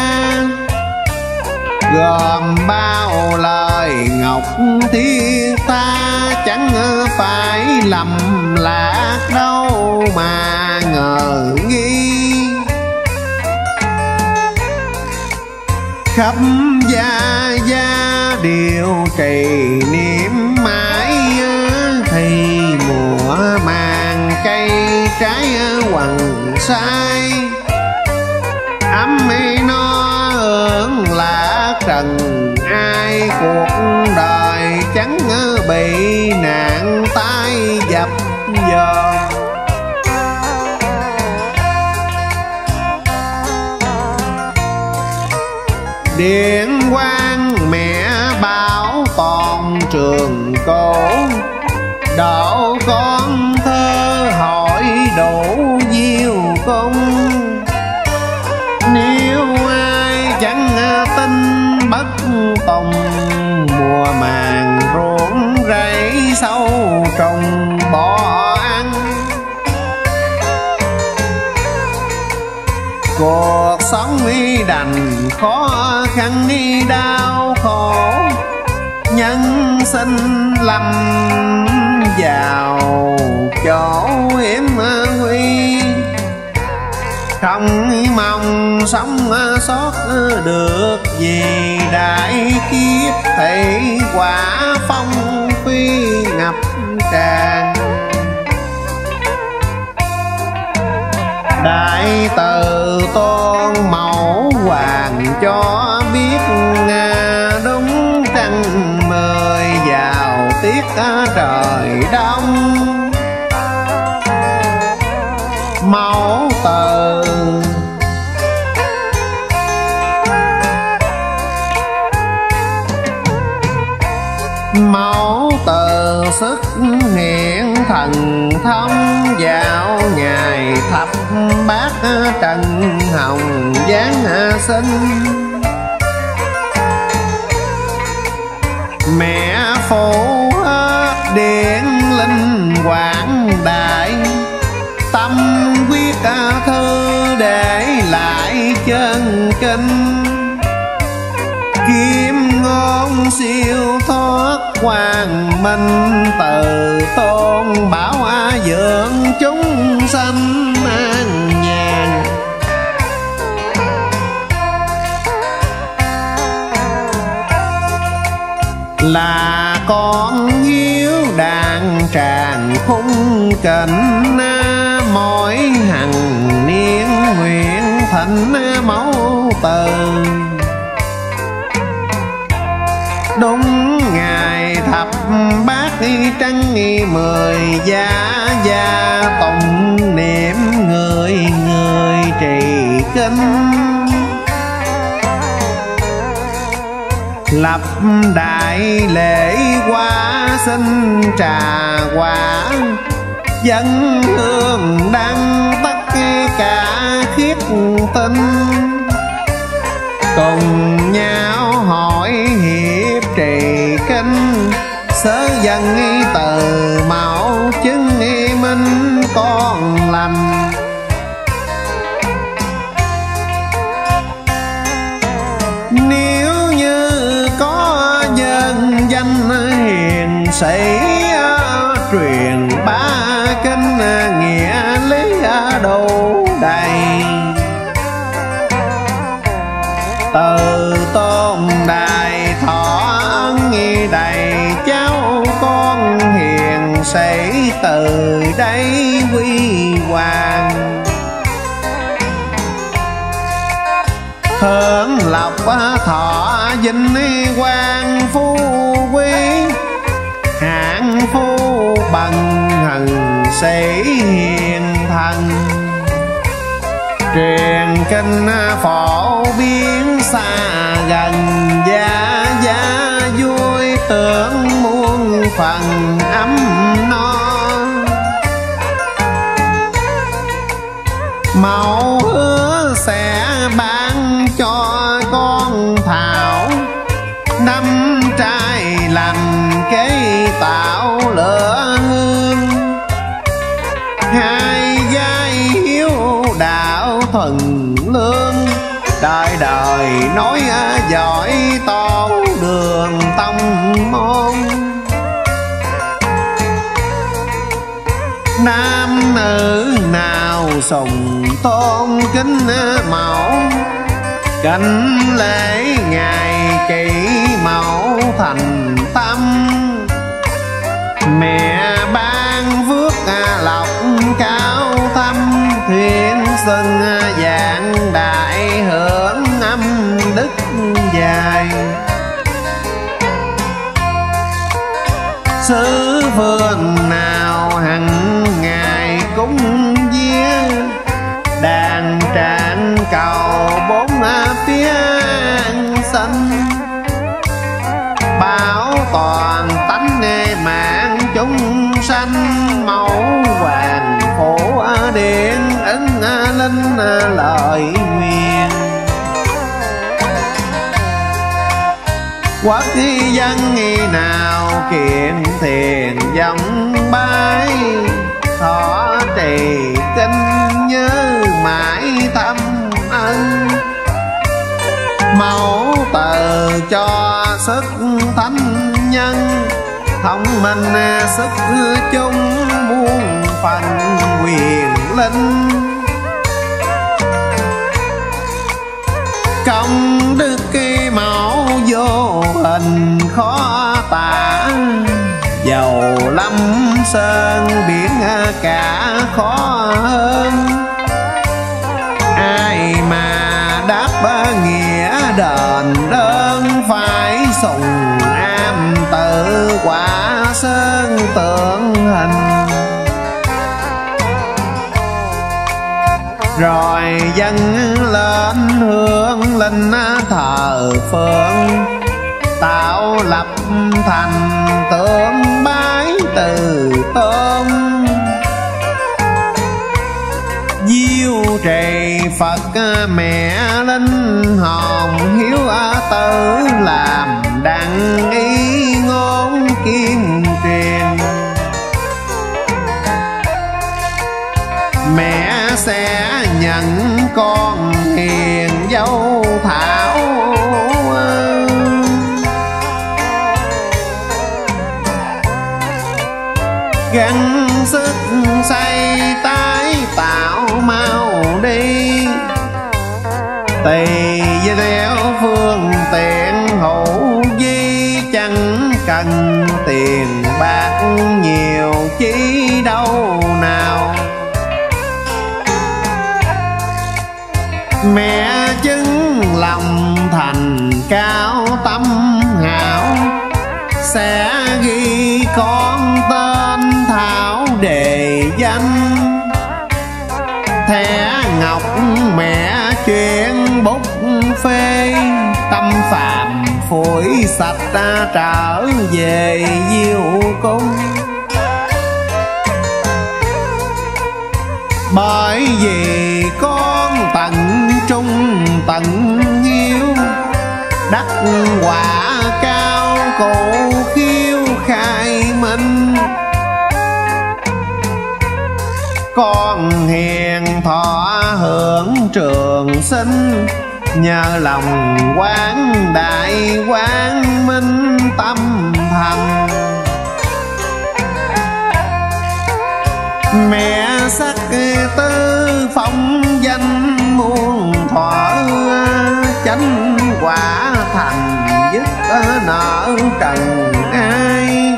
Gồm bao lời ngọc thiết ta, chẳng phải lầm lạc đâu mà ngờ nghi. Khắp gia gia điều trì niệm mãi, thì mùa màng cây trái quằn sai. Ấm no hưởng lạc trần ai, cuộc đời chẳng bị nạn tai dập dờn. Điện quang mẹ bảo toàn trường cổ, độ con thơ hỏi đủ diêu cung. Nếu ai chẳng tin bất tùng, mùa màng ruộng rẫy sâu trồng bỏ ăn. Cuộc sống y đành khó khăn y đau khổ, nhân sinh lâm vào chỗ hiểm nguy. Không mong sống sót được gì đại kiếp, thị quả phong phi ngập tràn. Đại từ tôn mẫu hoàng cho biết, đúng trăng mời mẫu từ. Mẫu từ xuất hiện thần thông vào ngày thập bát trần hồng giáng sinh. Mẹ phụ hết điện linh quảng đại, tâm quyết thư để lại chân kinh. Kim ngôn siêu thoát quang minh, từ tôn bảo dưỡng chúng sanh an nhàn. Là con hiếu đàn tràng khung cảnh, mỗi hằng niên nguyện thỉnh mẫu từ. Đúng ngày thập bát trăng mười gia gia, tụng niệm người người trì kinh. Lập đại lễ hóa sinh trà quả, dân hương đăng tất cả khiết tinh. Cùng nhau hỏi hiệp trì kinh, sớ dân từ mẫu chứng minh con lành. Nếu như có nhân danh hiền sĩ, truyền ba kinh nghĩa lý đủ đầy. Từ tôn đại thọ ân đầy, cháu con hiền sĩ từ đây quy hoàng. Hưởng lộc thọ vinh quang phú quý, hạng phu bằng hằng sĩ hiền thần. Truyền kinh phổ biến xa gần, gia gia vui tưởng muôn phần ấm no. Mẫu hứa sẽ ban cho con thảo, năm trai lành kế tạo lửa hương. Hai giai hiếu đạo thuần lương, đời đời nói giỏi tôn đường tông môn. Nam nữ nào sùng tôn kính mẫu, kính lễ ngày kỷ mẫu thành tâm. Mẹ ban phước lộc cao thâm, thuyền xuân dạng đại hưởng âm đức dài. Xứ phương nào hằng ngày cúng vía, đàn tràng cầu bốn phía an sanh. Bảo toàn tánh mạng chúng sanh, mẫu hoàng phổ điện ứng linh lời nguyện. Quốc dân nào kiện thiền dòng bái, thọ trì kinh nhớ mãi thâm ân. Mẫu từ cho sức thánh nhân, thông minh sức chung muôn phần quyền linh. Công đức kỳ mẫu vô hình khó tả, dầu lâm sơn biển cả khó hơn. Ai mà đáp nghĩa đền đơn, phải sùng am tự quả sơn tượng hình. rồi dâng lên hương linh thờ phượng, tạo lập thành tượng bái từ tôn. Diêu trì Phật mẹ linh hồn hiếu tử, làm đặng ý ngôn kim truyền. Mẹ sẽ nhận con hiền dâu Thảo, gắng sức xây tái tạo mau đi. Tùy theo phương tiện hữu vi, chẳng cần tiền bạc nhiều chi đâu nào. Mẹ chứng lòng thành cao tâm hảo, sẽ ghi con tên Thảo đề danh. Thẻ ngọc mẹ chuyện bút phê, tâm phàm phủi sạch trở về Diêu cung. Bởi vì con tận trung tận hiếu, đắc quả cao cổ khiếu khai minh. Con hiền thọ hưởng trường sinh, nhờ lòng quán đại quán minh tâm thành. Mẹ sắc tư phong danh muôn thuở, chánh quả thành dứt nợ trần ai.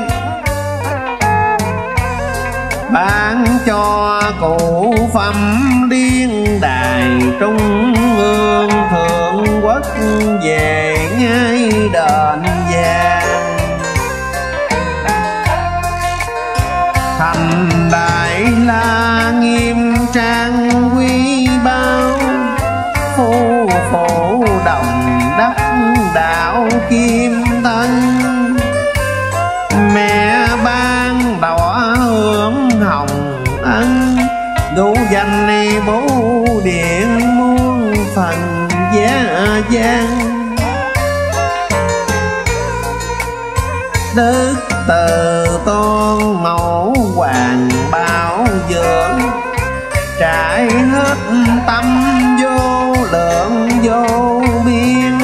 Ban cho cụ phẩm điên đài trung ương, thượng quốc về ngay đền vàng. Thành đại la nghiêm trang quý bao, phu phổ đồng đắc đạo kim thân. Mẹ ban đỏ hưởng hồng ân, đủ danh bố điện muôn phần giá gian. Đức từ tôn mẫu hoàng bảo dưỡng, trải hết tâm vô lượng vô biên.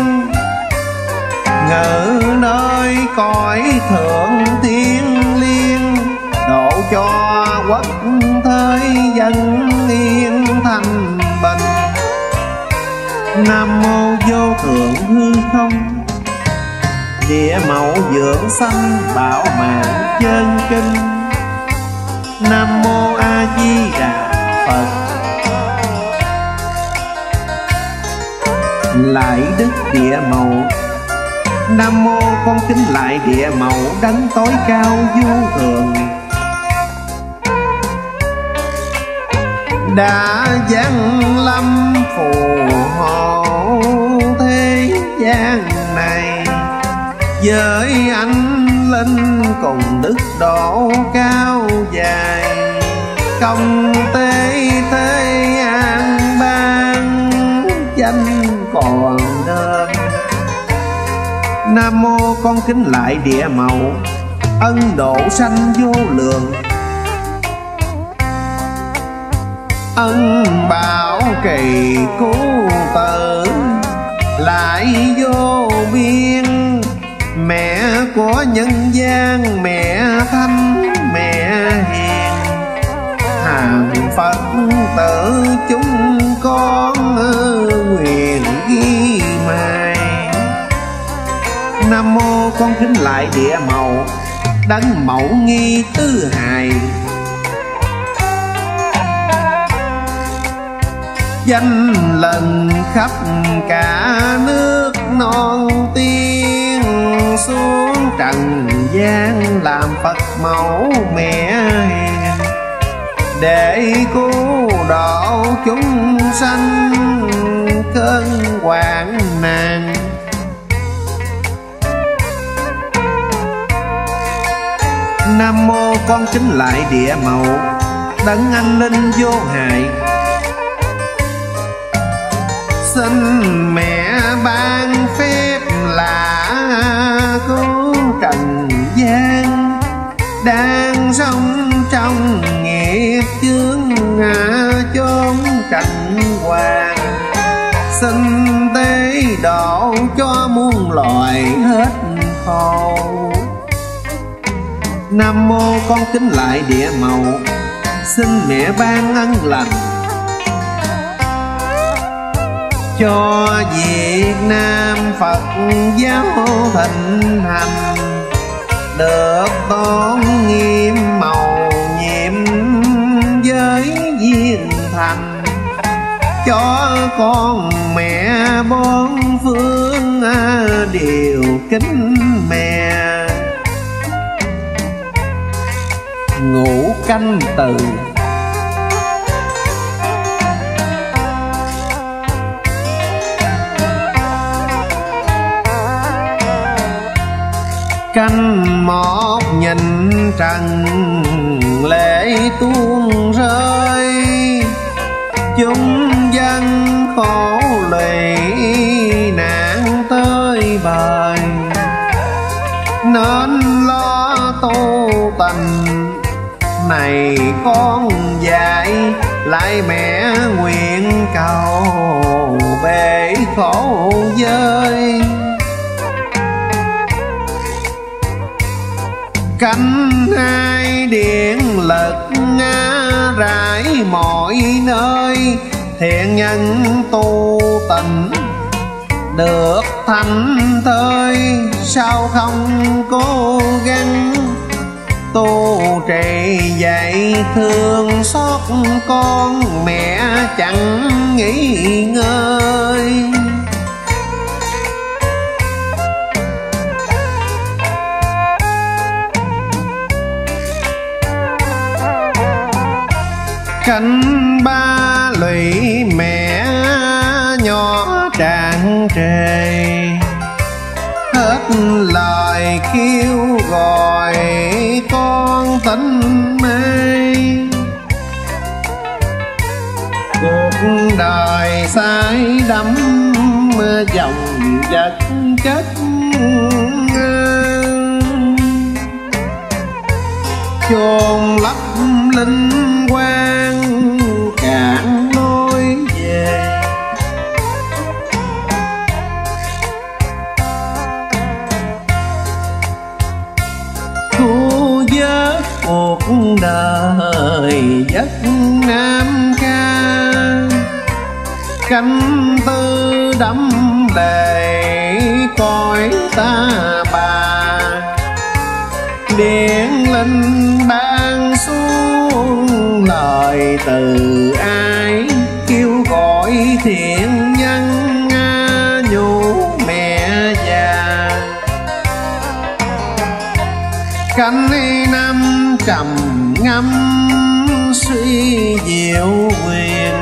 Ngự nơi cõi thượng thiên liêng, độ cho quốc thế dân yên thanh bình. Nam mô vô thượng hư không, địa mẫu dưỡng sanh bảo mạng chân kinh. Nam mô A Di Đà Phật. Lại đức địa mẫu, Nam mô con kính lại địa mẫu đấng tối cao vô thượng, đã giáng lâm phù hộ thế gian này. Với anh linh cùng đức độ cao dài, công tế thế an ban danh còn nên. Nam mô con kính lại địa mẫu, ân độ sanh vô lượng, ân bảo kỳ cứu tử lại vô biên. Mẹ của nhân gian, mẹ thanh mẹ hiền, hàng Phật tử chúng con nguyện ghi mai. Nam mô con kính lại địa mẫu, đấng mẫu nghi tứ hài, danh lần khắp cả nước non tiên. Xuống trần gian làm Phật mẫu mẹ hiền, để cứu độ chúng sanh cơn hoạn nạn. Nam mô con kính lại địa mẫu, đấng anh linh vô hại. Xin mẹ ban phép lạ cứu trần gian, đang sống trong nghiệp chướng chốn trần hoàng. Xin tế độ cho muôn loài hết khổ. Nam mô con kính lại địa mẫu, xin mẹ ban ân lành cho Việt Nam Phật giáo thịnh hành, được tôn nghiêm mầu nhiệm với viên thành. Cho con mẹ bốn phương đều kính mẹ. Ngũ canh từ canh một nhìn trần lệ tuôn rơi, chúng dân khổ lụy nạn tới bời. Nên lo tu tình này con dạy, lại mẹ nguyện cầu bể khổ vơi. Cánh hai điện lực rải mọi nơi, thiện nhân tu tình được thành thơi. Sao không cố gắng tu trì dạy, thương xót con mẹ chẳng nghỉ ngơi. Cánh ba lụy mẹ nhỏ tràn trề, hết lời kêu gọi con tỉnh mê. Cuộc đời say đắm dòng vật chất, chôn lấp linh quan cạn lối về. Thu vớt cuộc đời giấc Nam ca, canh tư đắm lệ cõi ta bà. Điện linh ban xuống lời từ ai, kêu gọi thiện nhân nhủ mẹ già. Cánh năm trầm ngâm suy diệu quyền,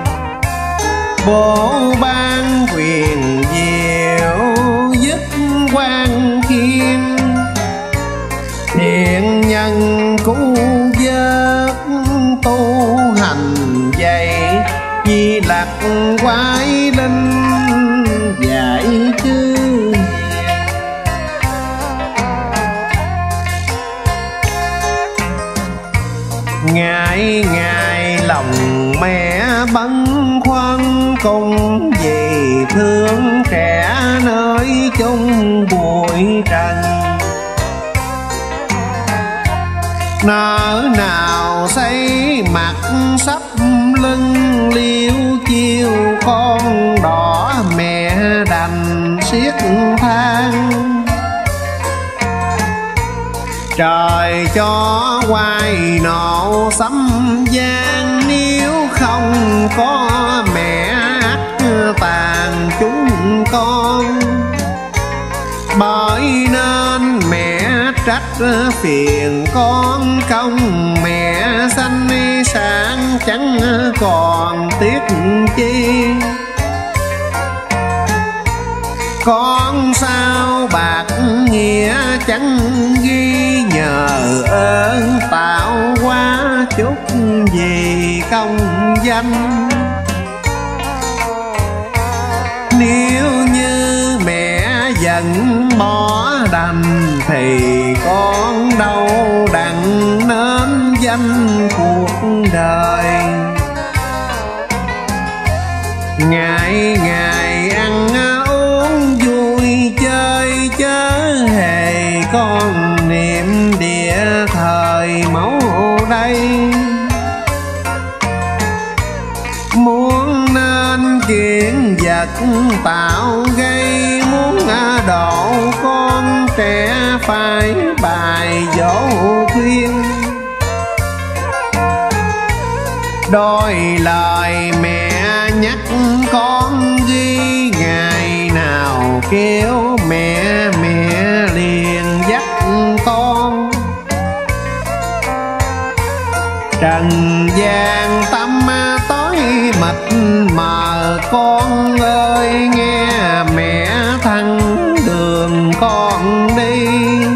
bố ban quyền diệu dứt quan khiên. Thiện nhân cứu vớt tu hành dạy, di lặc quái linh dạy chư. Ngày ngày lòng mẹ băn khoăn, cùng vì thương trẻ nơi chung bụi trần. Nỡ nào xây mặt sắp lưng liêu chiêu, con đỏ mẹ đành xiết than. Trời cho hoài nộ sấm gian, nếu không có mẹ tàn chúng con. Bởi nên mẹ trách phiền con, công mẹ sanh xa chẳng còn tiếc chi. Con sao bạc nghĩa chẳng ghi, nhờ ơn tạo hóa chút gì công danh. Nếu như mẹ giận bỏ đành, thì con đâu đặng nên danh cuộc đời. Ngày ngày ăn uống vui chơi, chớ hề con niệm địa thời mẫu đây. Muốn nên chuyện vật tạo gây, muốn độ con trẻ phải bài dỗ khuyên. Đôi lời mẹ nhắc con ghi, ngày nào kêu mẹ mẹ liền dắt con. Trần gian tâm tối mịt mờ, con ơi nghe mẹ thăng đường con đi.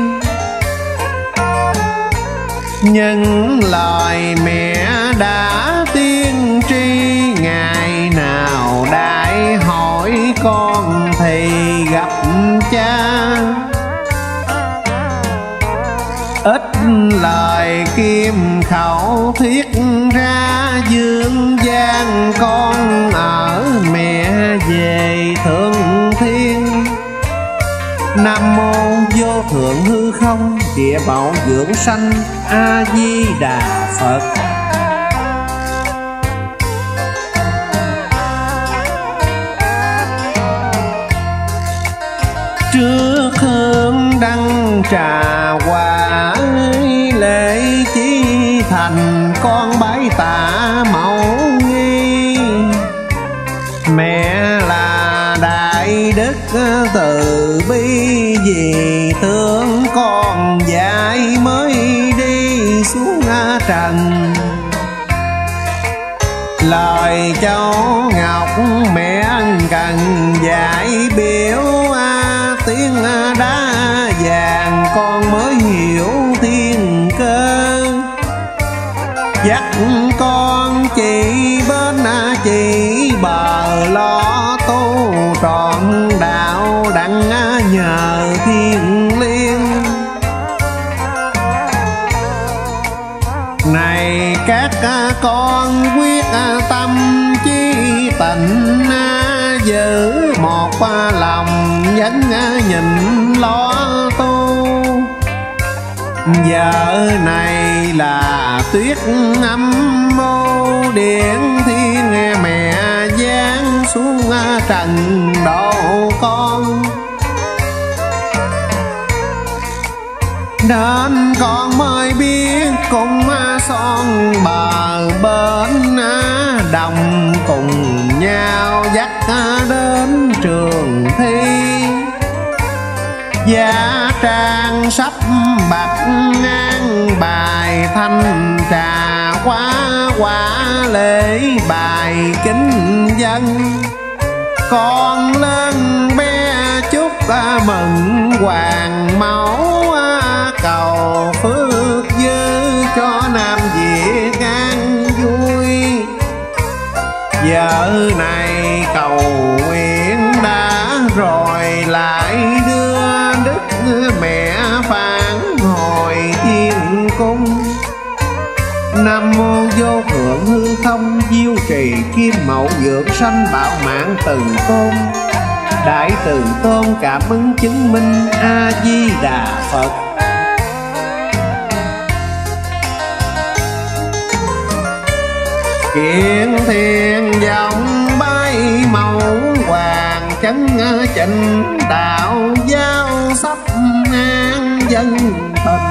Những lời mẹ đã tiên tri, ngày nào đại hỏi con thì gặp cha. Ít lời kim khẩu thuyết ra, dương gian con ở mẹ về thượng thiên. Nam mô vô thượng hư không địa bảo dưỡng sanh, A Di Đà Phật. Trước hương đăng trà hoa, lễ chí thành con bái tạ mẫu nghi. Mẹ là đại đức từ bi, vì thương con dạy mới đi xuống trần. Lời cháu ngọc mẹ cần dạy biểu, tiếng đá vàng con mới hiểu thiên cơ. Dắt con chỉ bên chỉ bờ, lo tu trọn đạo đặng nhờ thiên liêng. Này các con quyết tâm chí tịnh, giữ một lòng vẫn nhìn lo tu. Giờ này là tuyết âm mô, điện thiên mẹ giáng xuống trần độ con. Nên con mới biết cùng son bờ bên, đồng cùng nhau dắt đến trường thi. Giá trang sắp bạc ngang bài, thanh trà quá quả lễ bài kính dân. Con lớn bé chúc mừng hoàng mẫu, cầu phước dư cho Nam Việt an vui. Giờ này cầu nguyện đã rồi, lại đưa đức mẹ phản hồi thiên cung. Nam mô vô thượng hư không diêu trì kim mẫu dưỡng sanh bảo mạng từ tôn. Đại từ tôn cảm ứng chứng minh, A Di Đà Phật. Kiện thiền dòng bay màu hoàng, chấn chỉnh đạo giao sắp an dân tình.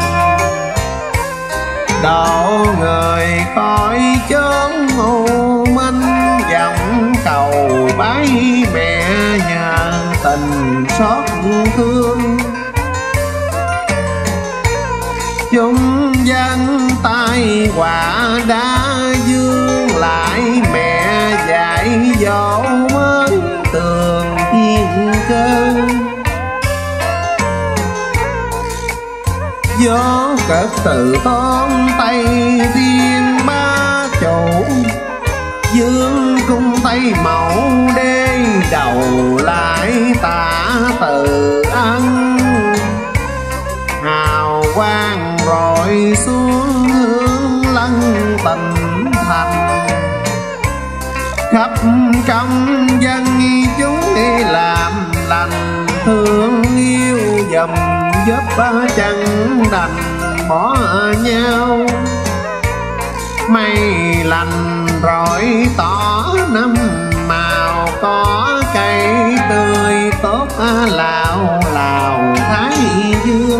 Độ người khỏi chốn u minh, dòng cầu bái mẹ nhờ tình xót thương. Chúng dân tai họa đã dương, cất tự tôn Tây Thiên Ba Chủ, dương cung Tây Mẫu đê đầu lại tạ tự ân. Hào quang rọi xuống hướng lân tình thành, khắp trong dân chúng đi làm lành, thương yêu dùm giúp chẳng đành bỏ nhau. Mây lành rọi tỏ năm màu, có cây tươi tốt lào lào thái dương.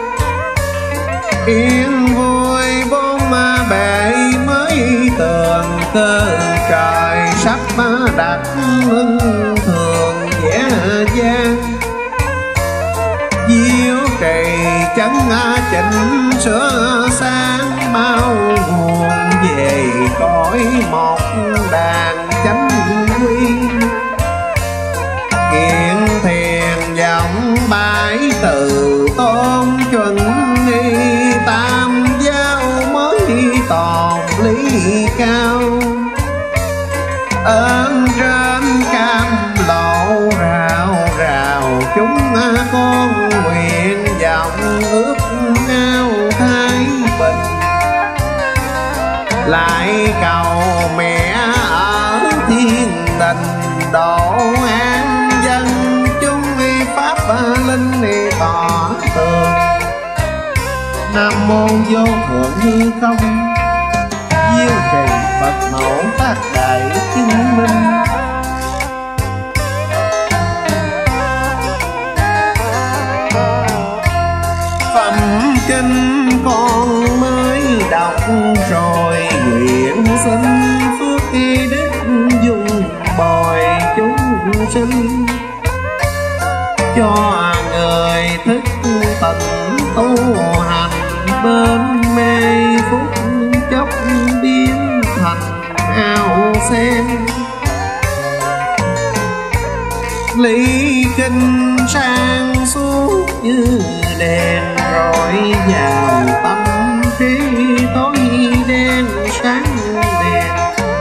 Yên vui bốn bề mới tường, cơ trời sắp đặt lưng thường dễ dàng. Diệu trì chấn chỉnh sửa sáng, mau nguồn về cõi một đàn chánh quy. Kiện thiền vọng bái từ tôn chuẩn nghi, tam giáo mới toàn lý cao. Ơn trên cam lộ rào rào, chúng con nguyện vọng ước ao thái bình. Lại cầu mẹ ở thiên đình, độ an dân chúng pháp linh tỏ tường. Nam mô vô thượng hư không, diêu trì Phật mẫu tác đại chứng minh. Phẩm kinh con mới đọc rồi, nguyện xin phước đức dung bồi chúng sinh, cho người thức tỉnh tu hành, bên mê phúc chốc biến thành ao sen. Lý kinh sang suốt như đèn, rọi vào tâm trí tối đen sáng đèn.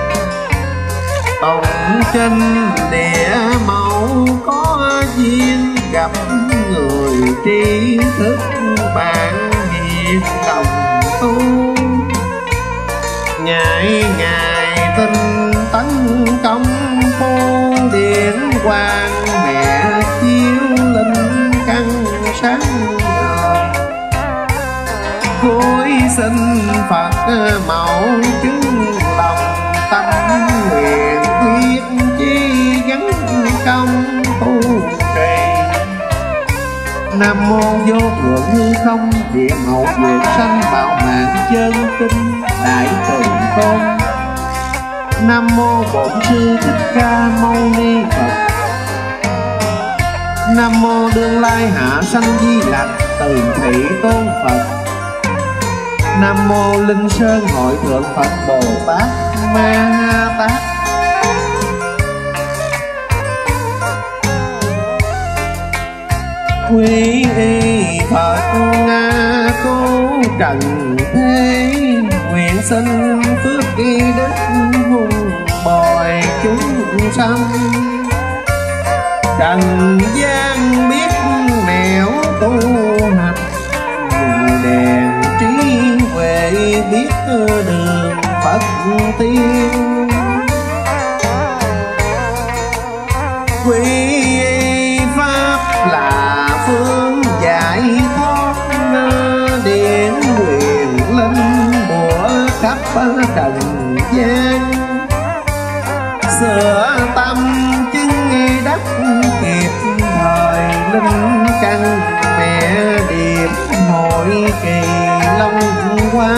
Tổng kinh địa mẫu có duyên, gặp người trí thức bạn hiền đồng tu. Ngày ngày tinh tấn công phu, điển quang mẹ chiếu linh căn sáng ngời. Cuối sinh Phật mẫu chứng lòng, tâm nguyện quyết chi gắn công tu trì. Nam mô vô thượng hư không, địa mẫu việt sanh bảo mạng chân tinh đại từ tôn. Nam mô bổn sư thích ca mâu ni Phật. Nam mô đương lai hạ sanh di lặc từ thị tôn Phật. Nam mô linh sơn hội thượng Phật Bồ Tát Ma Ha Tát. Quy y Phật cứu trần thế, nguyện xin phước y đức hùng bồi chúng sanh. Trần gian biết nẻo tu hành, đèn trí huệ biết đường Phật tiên. Quy y pháp là phương giải thoát, điển quyền linh của khắp trần gian. Sửa tâm chứng đắc kịp thời, linh căn mẹ điệp hội kỳ long hoa.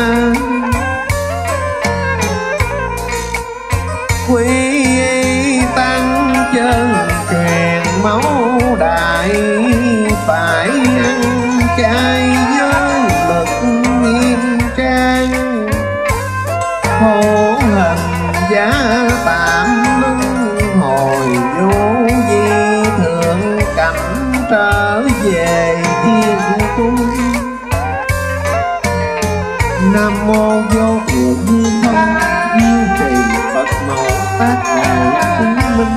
Quy y tăng chân truyền máu đại, phải ăn chay với lực nghiêm trang. Khổ hình giá tạm luân hồi, vô vi thượng cảnh trở về thiên cung. tác đạo chứng minh.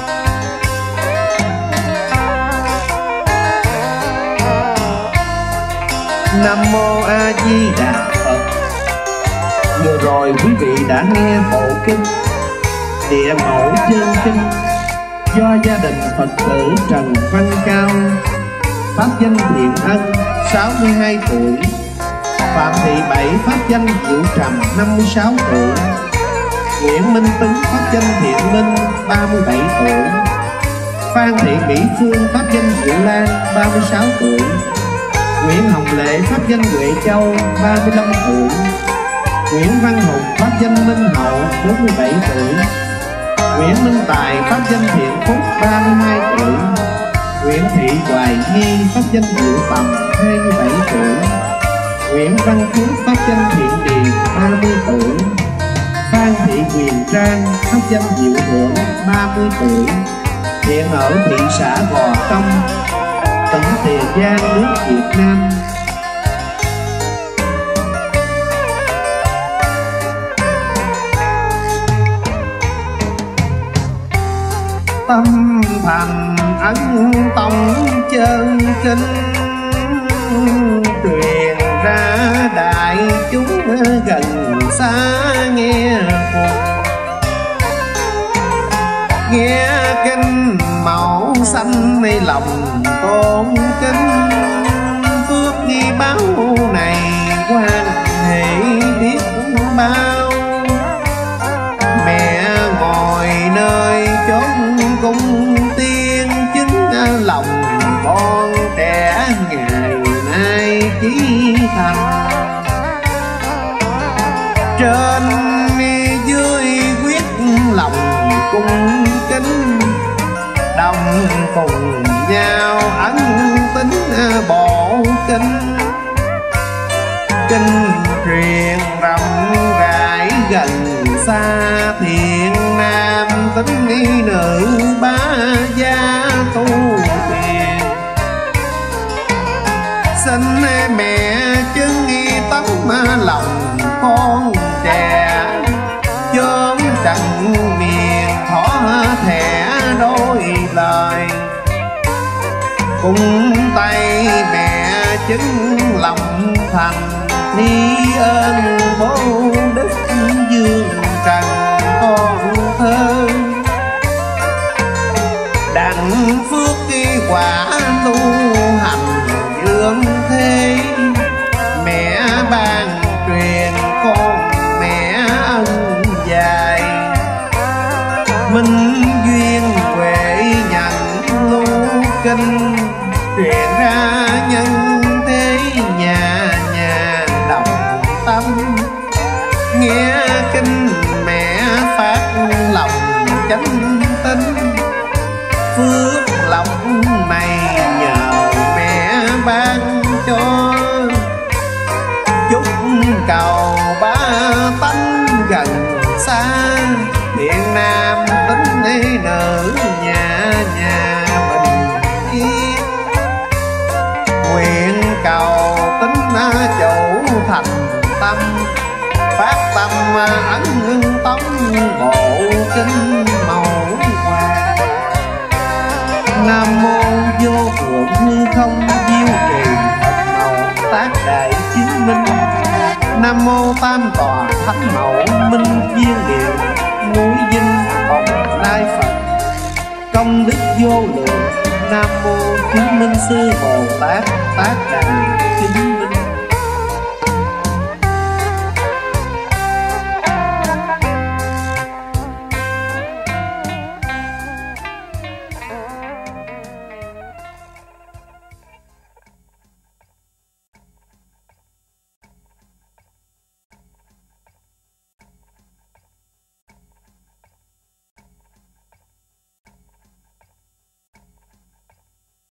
Nam mô A Di Đà Phật. Vừa rồi quý vị đã nghe bộ kinh Địa Mẫu Chân Kinh do gia đình Phật tử Trần Văn Cao, pháp danh Thiện Ân, sáu mươi hai tuổi, Phạm Thị Bảy, pháp danh Diệu Trầm, năm mươi sáu tuổi, Nguyễn Minh Tuấn, pháp danh Thiện Minh, ba mươi bảy tuổi, Phan Thị Mỹ Phương, pháp danh Diệu Lan, ba mươi sáu tuổi, Nguyễn Hồng Lệ, pháp danh Huệ Châu, ba mươi lăm tuổi, Nguyễn Văn Hùng, pháp danh Minh Hậu, bốn mươi bảy tuổi, Nguyễn Minh Tài, pháp danh Thiện Phúc, ba mươi hai tuổi, Nguyễn Thị Hoài Nhi, pháp danh Diệu Tầm, hai mươi bảy tuổi, Nguyễn Văn Phước, pháp danh Thiện Điền, ba mươi tuổi, Phan Thị Quyền Trang, pháp danh Diệu Hưởng, ba mươi tuổi, hiện ở thị xã Gò Công, tỉnh Tiền Giang, nước Việt Nam. Tâm thành ấn tông chân kinh, truyền ra đại chúng gần xa nghe cùng. Nghe kinh màu xanh mây lòng tôn kính, phước nghi báo này quan hệ biết bao. Mẹ ngồi nơi chốn cung tiên, chính lòng con trẻ ngày nay chí thành. Trên dưới quyết lòng cung kính, đồng cùng nhau ấn tính bộ kinh. Kinh truyền rộng rãi gần xa, thiện nam tính nữ bá gia tu tiền. Xin mẹ chứng nghi tấm lòng con trẻ, chốn chẳng miền thỏ thẻ đôi lời. Cùng tay mẹ chứng lòng thành, thi ơn bố đức dương trần con thơ. Đặng phước kỳ quả tu hành dương thế, mẹ ban truyền con mẹ ân dài. Minh duyên huệ nhận lưu kinh, truyền ra nhân thế nhà nhà đồng tâm. Nghe kinh mẹ phát lòng chánh tín, phước lộc này nhờ mẹ ban cho. Chúc cầu ba tánh gần xa, thiện nam tính nữ nhà nhà bình yên. Nguyện cầu tính chủ thành tâm, phát tâm ấn ngưng tống bộ kinh màu hoa. Nam mô vô thượng hư không diêu trì Phật màu tác đại chứng minh. Nam mô tam tòa thánh mẫu minh viên điều, núi dinh bồng lai Phật công đức vô lượng. Nam mô chứng minh sư Bồ Tát tác đại chứng minh.